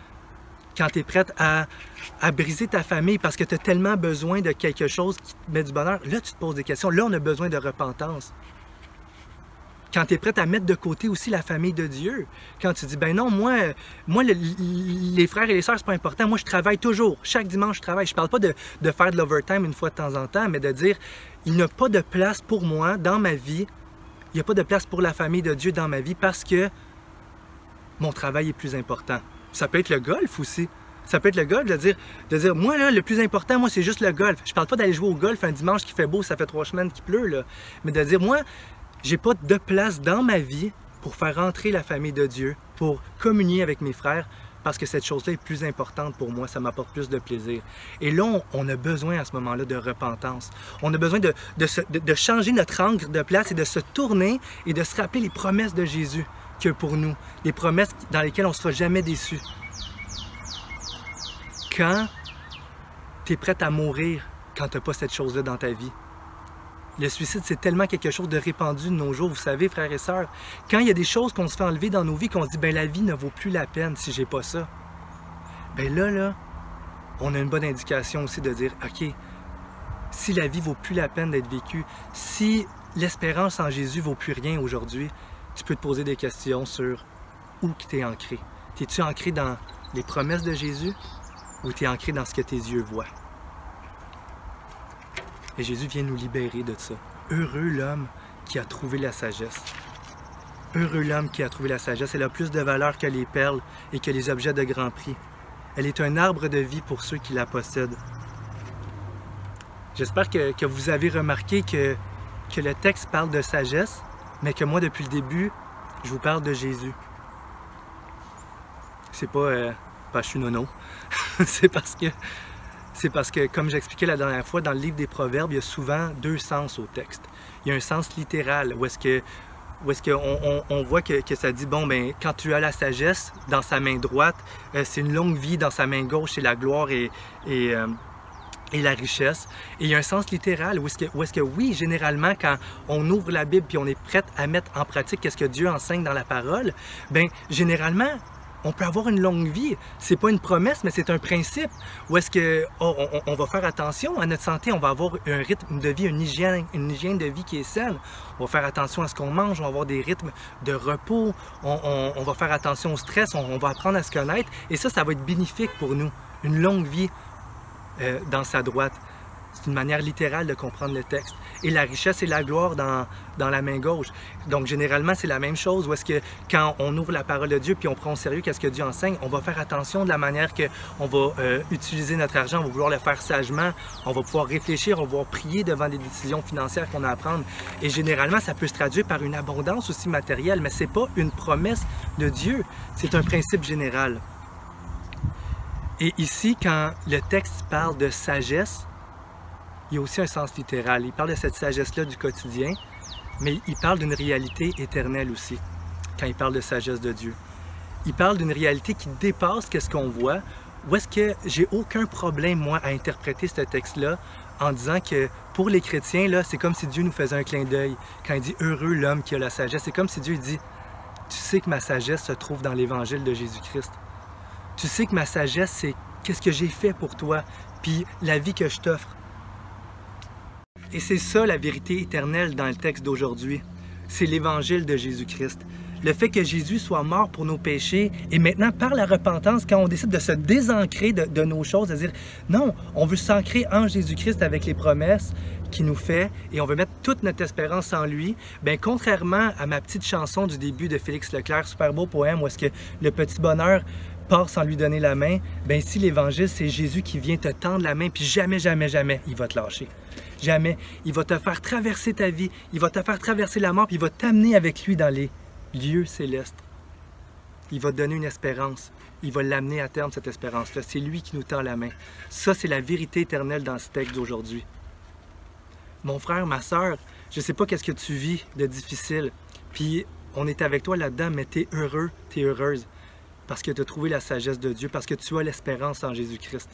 Quand tu es prête à, à briser ta famille parce que tu as tellement besoin de quelque chose qui te met du bonheur, là, tu te poses des questions. Là, on a besoin de repentance. Quand tu es prête à mettre de côté aussi la famille de Dieu. Quand tu dis, ben non, moi, moi le, les frères et les sœurs, c'est pas important. Moi, je travaille toujours. Chaque dimanche, je travaille. Je parle pas de, de faire de l'overtime une fois de temps en temps, mais de dire, il n'y a pas de place pour moi dans ma vie. Il n'y a pas de place pour la famille de Dieu dans ma vie parce que mon travail est plus important. Ça peut être le golf aussi. Ça peut être le golf, de dire, de dire moi, là, le plus important, moi, c'est juste le golf. Je parle pas d'aller jouer au golf un dimanche qui fait beau, ça fait trois semaines qu'il pleut, là. Mais de dire, moi, j'ai pas de place dans ma vie pour faire entrer la famille de Dieu, pour communier avec mes frères, parce que cette chose-là est plus importante pour moi, ça m'apporte plus de plaisir. Et là, on, on a besoin à ce moment-là de repentance. On a besoin de, de, se, de, de changer notre angle de place et de se tourner et de se rappeler les promesses de Jésus qu'il y a pour nous, les promesses dans lesquelles on ne sera jamais déçu. Quand tu es prête à mourir quand tu n'as pas cette chose-là dans ta vie. Le suicide, c'est tellement quelque chose de répandu de nos jours, vous savez, frères et sœurs. Quand il y a des choses qu'on se fait enlever dans nos vies, qu'on se dit, ben la vie ne vaut plus la peine si j'ai pas ça. Ben là, là, on a une bonne indication aussi de dire, OK, si la vie vaut plus la peine d'être vécue, si l'espérance en Jésus vaut plus rien aujourd'hui, tu peux te poser des questions sur où tu es ancré. Es-tu ancré dans les promesses de Jésus ou tu es ancré dans ce que tes yeux voient? Et Jésus vient nous libérer de ça. Heureux l'homme qui a trouvé la sagesse. Heureux l'homme qui a trouvé la sagesse. Elle a plus de valeur que les perles et que les objets de grand prix. Elle est un arbre de vie pour ceux qui la possèdent. J'espère que, que vous avez remarqué que, que le texte parle de sagesse, mais que moi, depuis le début, je vous parle de Jésus. C'est pas euh, parce que je suis nono. C'est parce que... C'est parce que, comme j'expliquais la dernière fois, dans le livre des Proverbes, il y a souvent deux sens au texte. Il y a un sens littéral, où est-ce que, où est-ce qu'on on, on voit que, que ça dit, bon, ben, quand tu as la sagesse dans sa main droite, euh, c'est une longue vie, dans sa main gauche, c'est la gloire et, et, euh, et la richesse. Et il y a un sens littéral, où est-ce que, où est-ce que oui, généralement, quand on ouvre la Bible puis on est prêt à mettre en pratique qu'est-ce que Dieu enseigne dans la parole, bien, généralement, on peut avoir une longue vie. C'est pas une promesse, mais c'est un principe. Où est-ce que oh, on, on va faire attention à notre santé, on va avoir un rythme de vie, une hygiène, une hygiène de vie qui est saine. On va faire attention à ce qu'on mange, on va avoir des rythmes de repos, on, on, on va faire attention au stress, on, on va apprendre à se connaître. Et ça, ça va être bénéfique pour nous. Une longue vie euh, dans sa droite. C'est une manière littérale de comprendre le texte. Et la richesse et la gloire dans, dans la main gauche. Donc, généralement, c'est la même chose. Où est-ce que quand on ouvre la parole de Dieu puis on prend au sérieux qu'est-ce que Dieu enseigne, on va faire attention de la manière qu'on va euh, utiliser notre argent, on va vouloir le faire sagement, on va pouvoir réfléchir, on va pouvoir prier devant des décisions financières qu'on a à prendre. Et généralement, ça peut se traduire par une abondance aussi matérielle, mais ce n'est pas une promesse de Dieu, c'est un principe général. Et ici, quand le texte parle de sagesse, il y a aussi un sens littéral. Il parle de cette sagesse-là du quotidien, mais il parle d'une réalité éternelle aussi, quand il parle de sagesse de Dieu. Il parle d'une réalité qui dépasse ce qu'on voit, où est-ce que j'ai aucun problème, moi, à interpréter ce texte-là en disant que pour les chrétiens, là, c'est comme si Dieu nous faisait un clin d'œil. Quand il dit « heureux l'homme qui a la sagesse », c'est comme si Dieu dit « tu sais que ma sagesse se trouve dans l'évangile de Jésus-Christ. Tu sais que ma sagesse, c'est qu'est-ce que j'ai fait pour toi, puis la vie que je t'offre. » Et c'est ça la vérité éternelle dans le texte d'aujourd'hui. C'est l'évangile de Jésus-Christ. Le fait que Jésus soit mort pour nos péchés et maintenant par la repentance, quand on décide de se désancrer de, de nos choses, de dire non, on veut s'ancrer en Jésus-Christ avec les promesses qu'il nous fait et on veut mettre toute notre espérance en lui, bien contrairement à ma petite chanson du début de Félix Leclerc, super beau poème où est-ce que le petit bonheur part sans lui donner la main, bien ici l'évangile c'est Jésus qui vient te tendre la main puis jamais, jamais, jamais il va te lâcher. Jamais. Il va te faire traverser ta vie, il va te faire traverser la mort puis il va t'amener avec lui dans les lieux célestes. Il va te donner une espérance. Il va l'amener à terme, cette espérance-là. C'est lui qui nous tend la main. Ça, c'est la vérité éternelle dans ce texte d'aujourd'hui. Mon frère, ma sœur, je ne sais pas qu'est-ce que tu vis de difficile. Puis, on est avec toi là-dedans, mais tu es heureux, tu es heureuse. Parce que tu as trouvé la sagesse de Dieu, parce que tu as l'espérance en Jésus-Christ.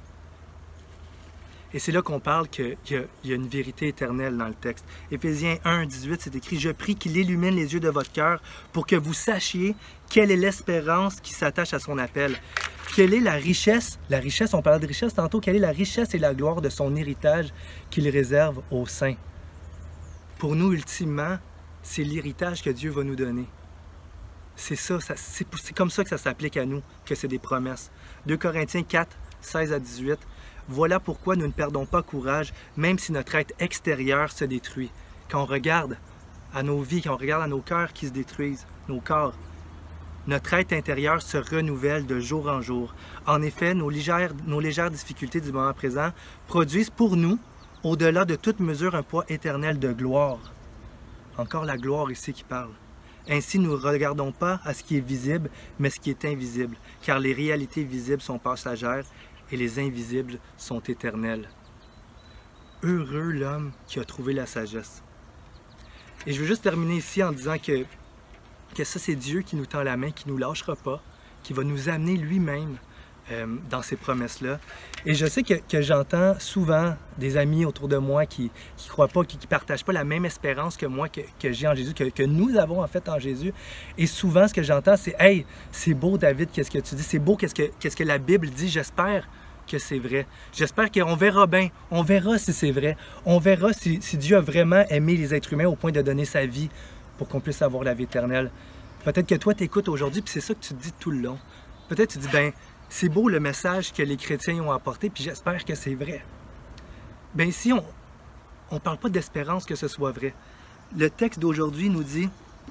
Et c'est là qu'on parle qu'il y, y a une vérité éternelle dans le texte. Éphésiens un, dix-huit, c'est écrit « Je prie qu'il illumine les yeux de votre cœur pour que vous sachiez quelle est l'espérance qui s'attache à son appel. Quelle est la richesse, la richesse, on parlait de richesse tantôt, quelle est la richesse et la gloire de son héritage qu'il réserve aux saints. » Pour nous, ultimement, c'est l'héritage que Dieu va nous donner. C'est ça, ça c'est, c'est comme ça que ça s'applique à nous, que c'est des promesses. deux Corinthiens quatre, seize à dix-huit. Voilà pourquoi nous ne perdons pas courage, même si notre être extérieur se détruit. Quand on regarde à nos vies, quand on regarde à nos cœurs qui se détruisent, nos corps, notre être intérieur se renouvelle de jour en jour. En effet, nos légères, nos légères difficultés du moment présent produisent pour nous, au-delà de toute mesure, un poids éternel de gloire. Encore la gloire ici qui parle. Ainsi, nous ne regardons pas à ce qui est visible, mais ce qui est invisible, car les réalités visibles sont passagères et les invisibles sont éternelles. Heureux l'homme qui a trouvé la sagesse. Et je veux juste terminer ici en disant que, que ça, c'est Dieu qui nous tend la main, qui ne nous lâchera pas, qui va nous amener lui-même euh, dans ces promesses-là. Et je sais que, que j'entends souvent des amis autour de moi qui ne croient pas, qui ne partagent pas la même espérance que moi, que, que j'ai en Jésus, que, que nous avons en fait en Jésus. Et souvent, ce que j'entends, c'est « Hey, c'est beau David, qu'est-ce que tu dis? C'est beau, qu'est-ce que, qu'est-ce que la Bible dit? J'espère que c'est vrai. J'espère qu'on verra bien. On verra si c'est vrai. On verra si, si Dieu a vraiment aimé les êtres humains au point de donner sa vie pour qu'on puisse avoir la vie éternelle. » Peut-être que toi, tu écoutes aujourd'hui, puis c'est ça que tu te dis tout le long. Peut-être que tu dis « Ben, c'est beau le message que les chrétiens ont apporté, puis j'espère que c'est vrai. » Bien ici, on ne parle pas d'espérance que ce soit vrai. Le texte d'aujourd'hui nous dit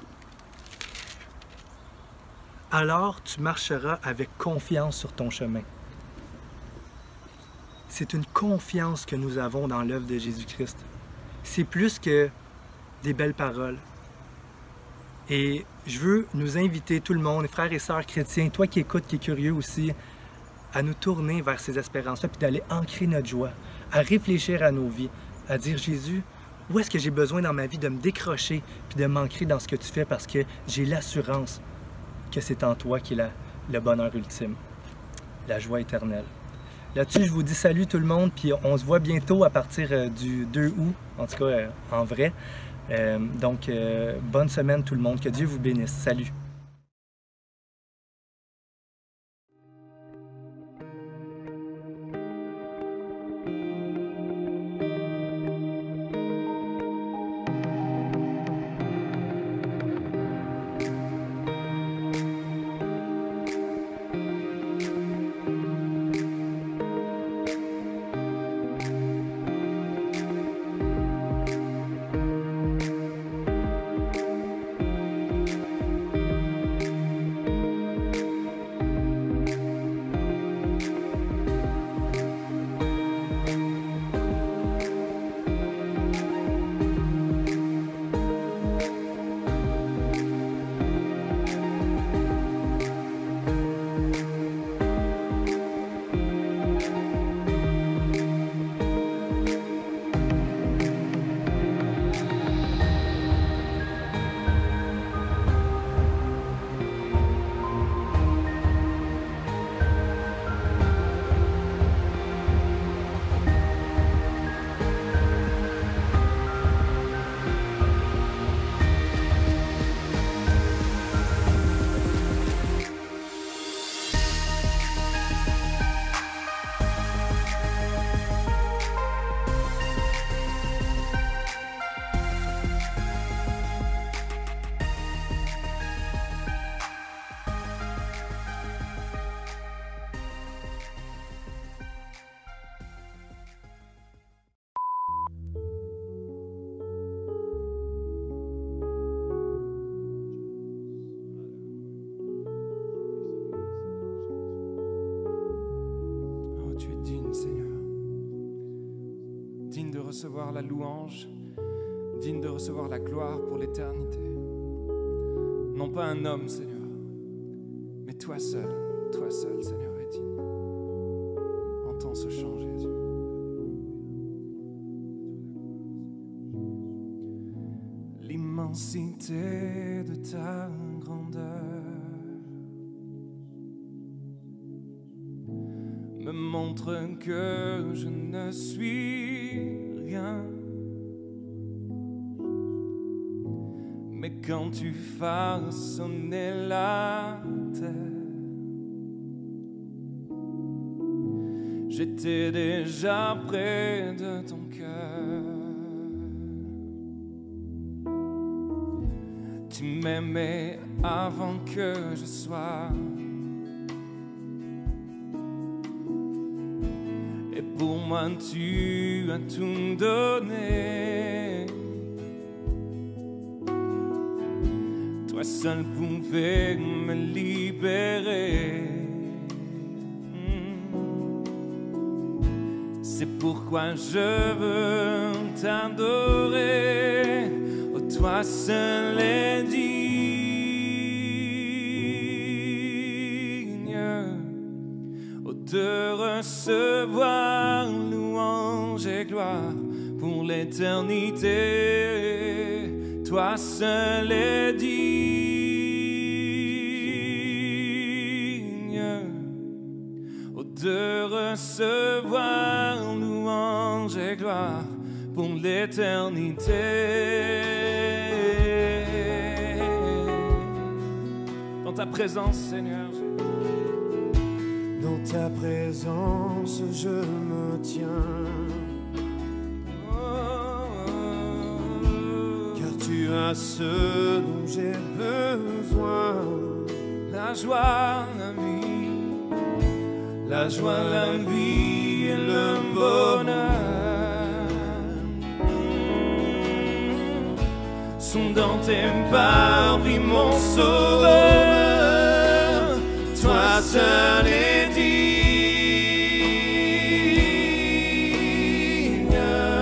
« Alors tu marcheras avec confiance sur ton chemin. » C'est une confiance que nous avons dans l'œuvre de Jésus-Christ. C'est plus que des belles paroles. Et je veux nous inviter, tout le monde, frères et sœurs chrétiens, toi qui écoutes, qui es curieux aussi, à nous tourner vers ces espérances-là, puis d'aller ancrer notre joie, à réfléchir à nos vies, à dire « Jésus, où est-ce que j'ai besoin dans ma vie de me décrocher, puis de m'ancrer dans ce que tu fais, parce que j'ai l'assurance que c'est en toi qui est la, le bonheur ultime, la joie éternelle. » Là-dessus, je vous dis salut tout le monde, puis on se voit bientôt à partir du deux août, en tout cas en vrai. Euh, donc, euh, bonne semaine tout le monde, que Dieu vous bénisse. Salut! Recevoir la louange, digne de recevoir la gloire pour l'éternité. Non pas un homme, Seigneur, mais toi seul, toi seul, Seigneur, est digne. Entends ce chant, Jésus. L'immensité de ta grandeur me montre que je ne suis rien. Mais quand tu façonnais la terre, j'étais déjà près de ton cœur. m'aimais avant que je sois. Et pour moi tu as tout donné. Toi seul pouvais me libérer. C'est pourquoi je veux t'adorer. Oh, toi seul est digne, oh, de recevoir louange et gloire pour l'éternité. Toi seul est digne, oh, de recevoir louange et gloire pour l'éternité. Dans ta présence, Seigneur, dans ta présence, je me tiens. Car tu as ce dont j'ai besoin. La joie, la vie, la joie, la vie et le bonheur sont dans tes parvis, mon sauveur. Toi seul est digne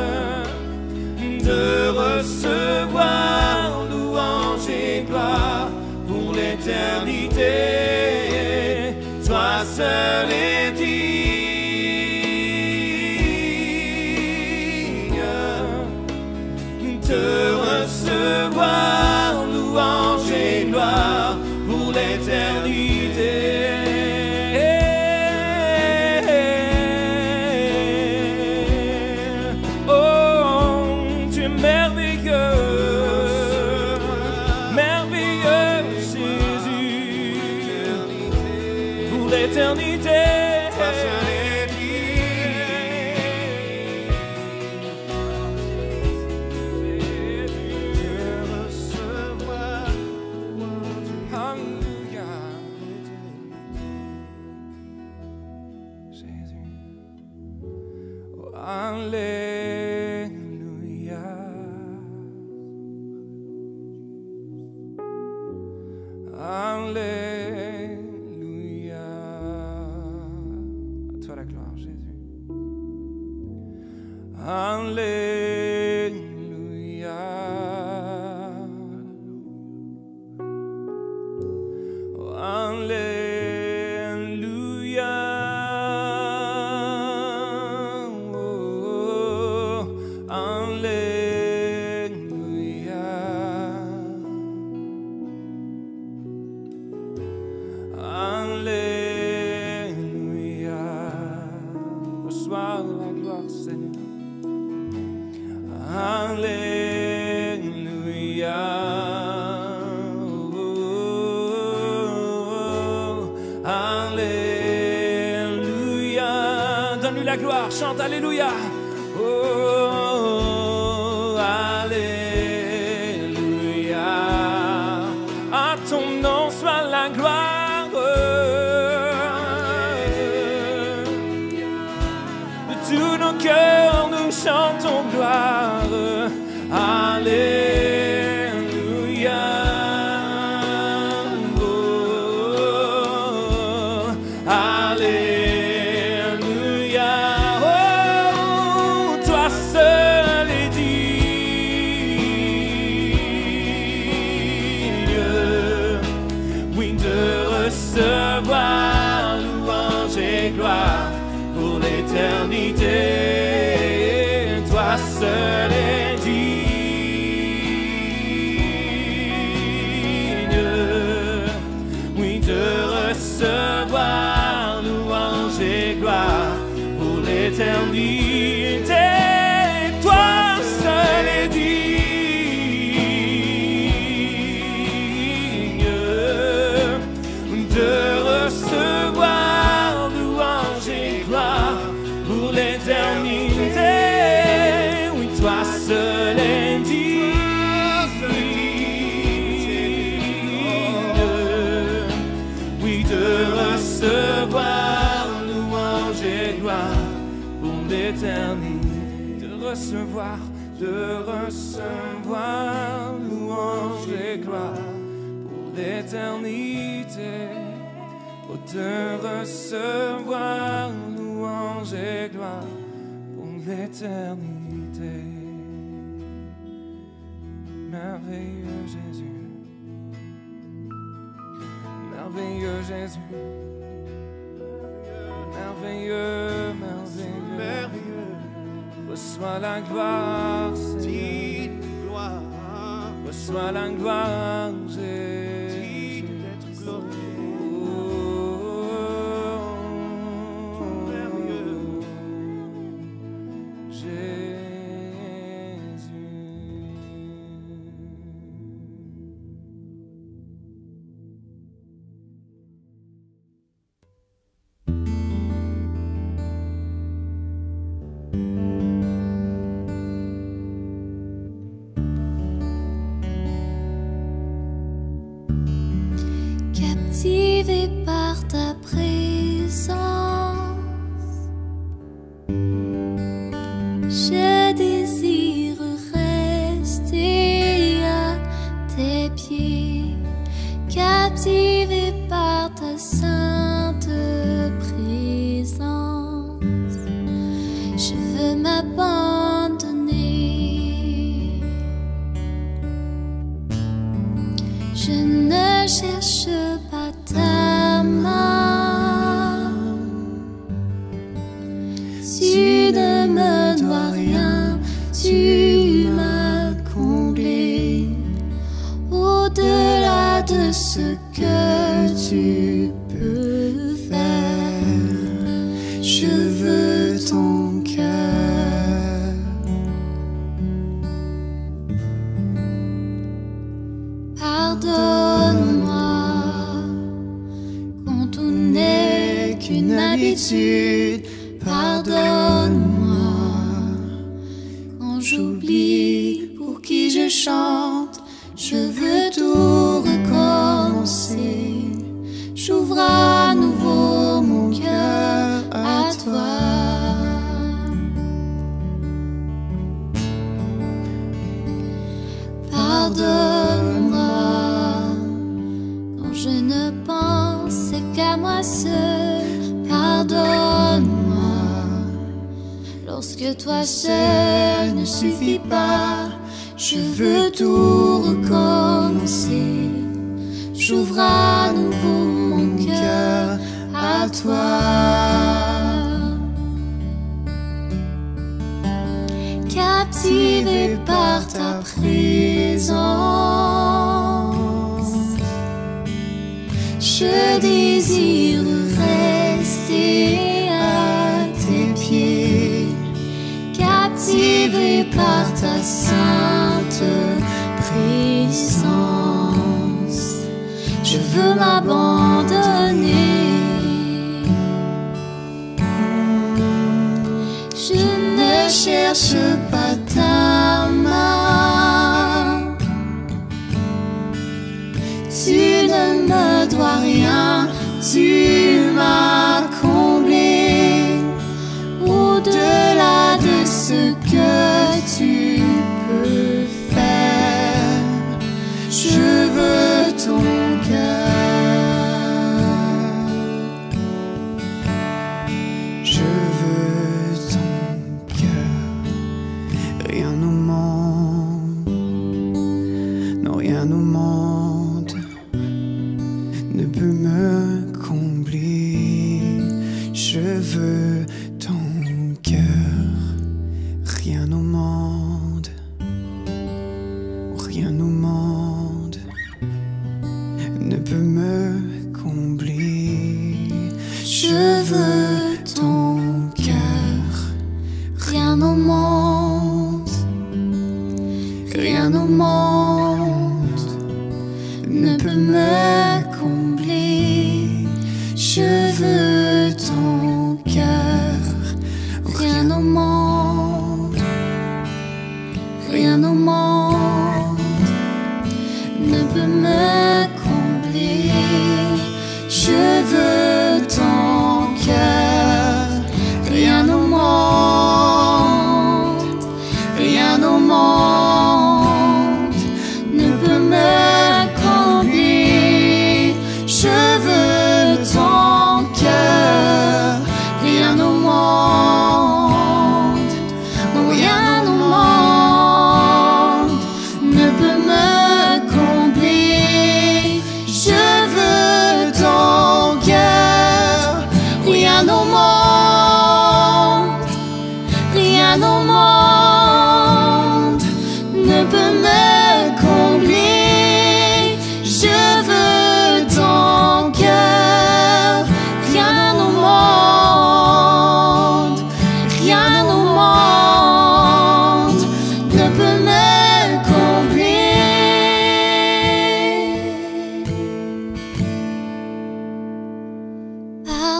de recevoir louange et gloire pour l'éternité. Toi seul est digne de recevoir louange et gloire pour l'éternité. L'éternité, toi seul est digne de recevoir. Alléluia, Jésus, oh, alléluia, alléluia. Alléluia, oh, alléluia, oh, alléluia, alléluia. Reçois la gloire, Seigneur. Alléluia, oh, alléluia. Donne-lui la gloire, chante alléluia. Oh, alléluia. À ton nom soit la gloire. De tous nos cœurs, nous chantons gloire. Alléluia, oh, alléluia, oh, toi seul est digne, oui, de recevoir louange et gloire pour l'éternité. Toi l'éternité, de recevoir, de recevoir louange et gloire pour l'éternité. Oh, de recevoir louange et gloire pour l'éternité. Merveilleux Jésus, merveilleux Jésus, merveilleux, merveilleux, merveilleux. Reçois la gloire, Seigneur, gloire. Reçois la gloire, Jésus, d'être glorifié. Oh, merveilleux, Jésus. Captivé par ta présence, je désire rester à tes pieds. Captivé par ta sainte présence, je veux m'abandonner. Je ne cherche pas ta main, tu ne me dois rien, tu m'as comblé. Au-delà de ce que tu peux faire, je veux ton cœur. Pardonne-moi quand tout n'est qu'une habitude. Pardonne-moi quand j'oublie pour qui je chante. Je veux tout recommencer. J'ouvre à nouveau mon cœur à toi. Pardonne-moi quand je ne pense qu'à moi seul. Pardonne-moi lorsque toi seul ne suffit pas. Je veux tout recommencer. J'ouvre à nouveau mon cœur à toi. Captivé par ta présence, je désire rester à tes pieds. Captivé par ta sainte présence, je veux m'abandonner. Je ne cherche pas ta main, tu ne me dois rien, tu m'as comblé. Au-delà de ce que tu peux faire, je veux ton cœur. Je veux ton cœur. Rien au monde, non rien au monde ne peut me combler. Je veux ton cœur. Rien au monde, rien au monde ne peut me combler. Je veux ton cœur. Rien au monde, rien au monde ne peut me combler. Je veux ton cœur. Rien au monde, rien au monde ne peut me combler. Je veux ton cœur. Rien au monde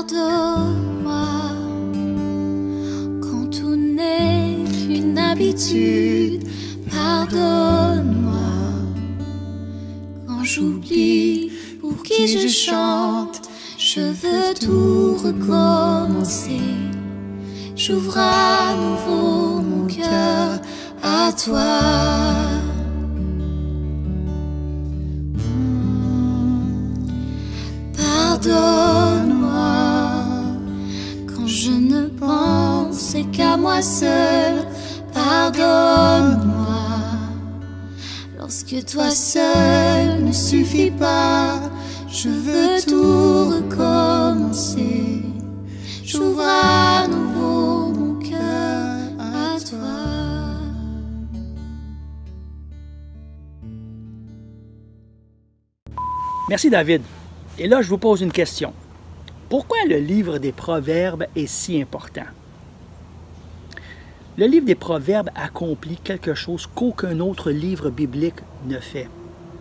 Pardonne-moi quand tout n'est qu'une habitude. Pardonne-moi quand j'oublie pour qui je chante. Je veux tout recommencer. J'ouvre à nouveau mon cœur à toi. Pardonne-moi quand je ne pensais qu'à moi seul. Pardonne-moi lorsque toi seul ne suffit pas. Je veux tout recommencer. J'ouvre à nouveau mon cœur à toi. Merci David. Et là, je vous pose une question. Pourquoi le livre des Proverbes est si important? Le livre des Proverbes accomplit quelque chose qu'aucun autre livre biblique ne fait.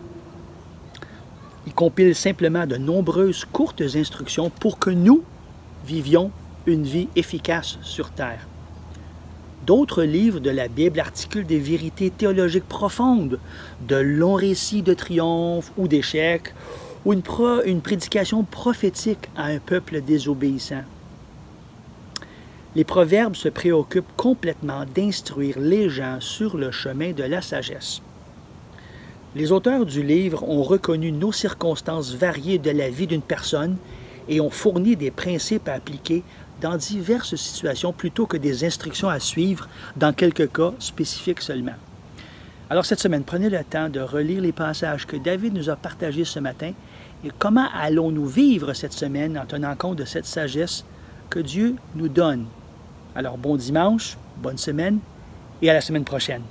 Il compile simplement de nombreuses courtes instructions pour que nous vivions une vie efficace sur terre. D'autres livres de la Bible articulent des vérités théologiques profondes, de longs récits de triomphe ou d'échecs, ou une, pro, une prédication prophétique à un peuple désobéissant. Les Proverbes se préoccupent complètement d'instruire les gens sur le chemin de la sagesse. Les auteurs du livre ont reconnu nos circonstances variées de la vie d'une personne et ont fourni des principes à appliquer dans diverses situations plutôt que des instructions à suivre dans quelques cas spécifiques seulement. Alors cette semaine, prenez le temps de relire les passages que David nous a partagés ce matin et comment allons-nous vivre cette semaine en tenant compte de cette sagesse que Dieu nous donne. Alors bon dimanche, bonne semaine et à la semaine prochaine.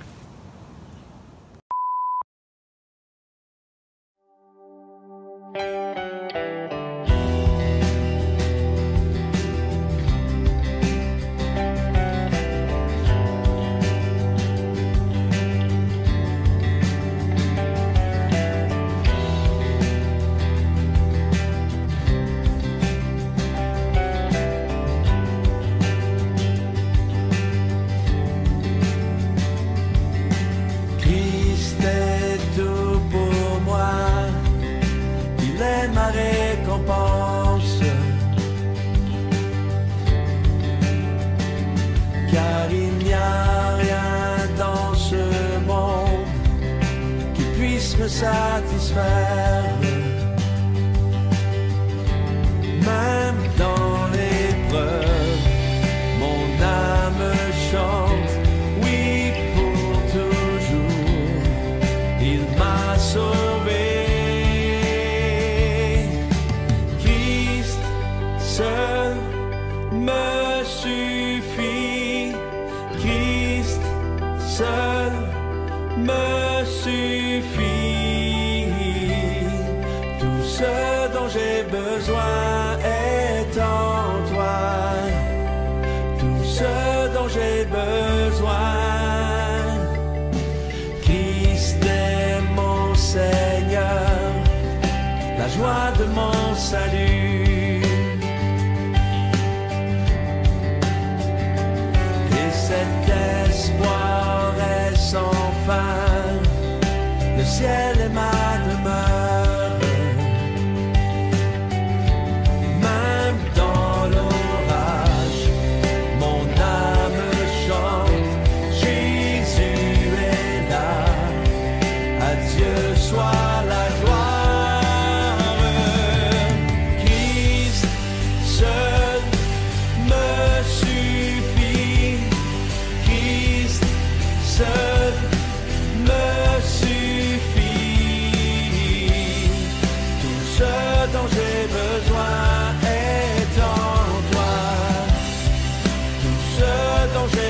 Car il n'y a rien dans ce monde qui puisse me satisfaire. Même dans l'épreuve, mon âme chante, oui pour toujours, il m'a sauvé. Christ seul me suffit, Christ seul me suffit. Tout ce dont j'ai besoin est en toi, tout ce dont j'ai besoin. Christ est mon Seigneur, la joie de mon salut. Cet espoir est sans fin, le ciel est ma demeure. Même dans l'orage, mon âme chante, Jésus est là, à Dieu soit la gloire. Christ seul me suffit, seul me suffit. Tout ce dont j'ai besoin est en toi, tout ce dont j'ai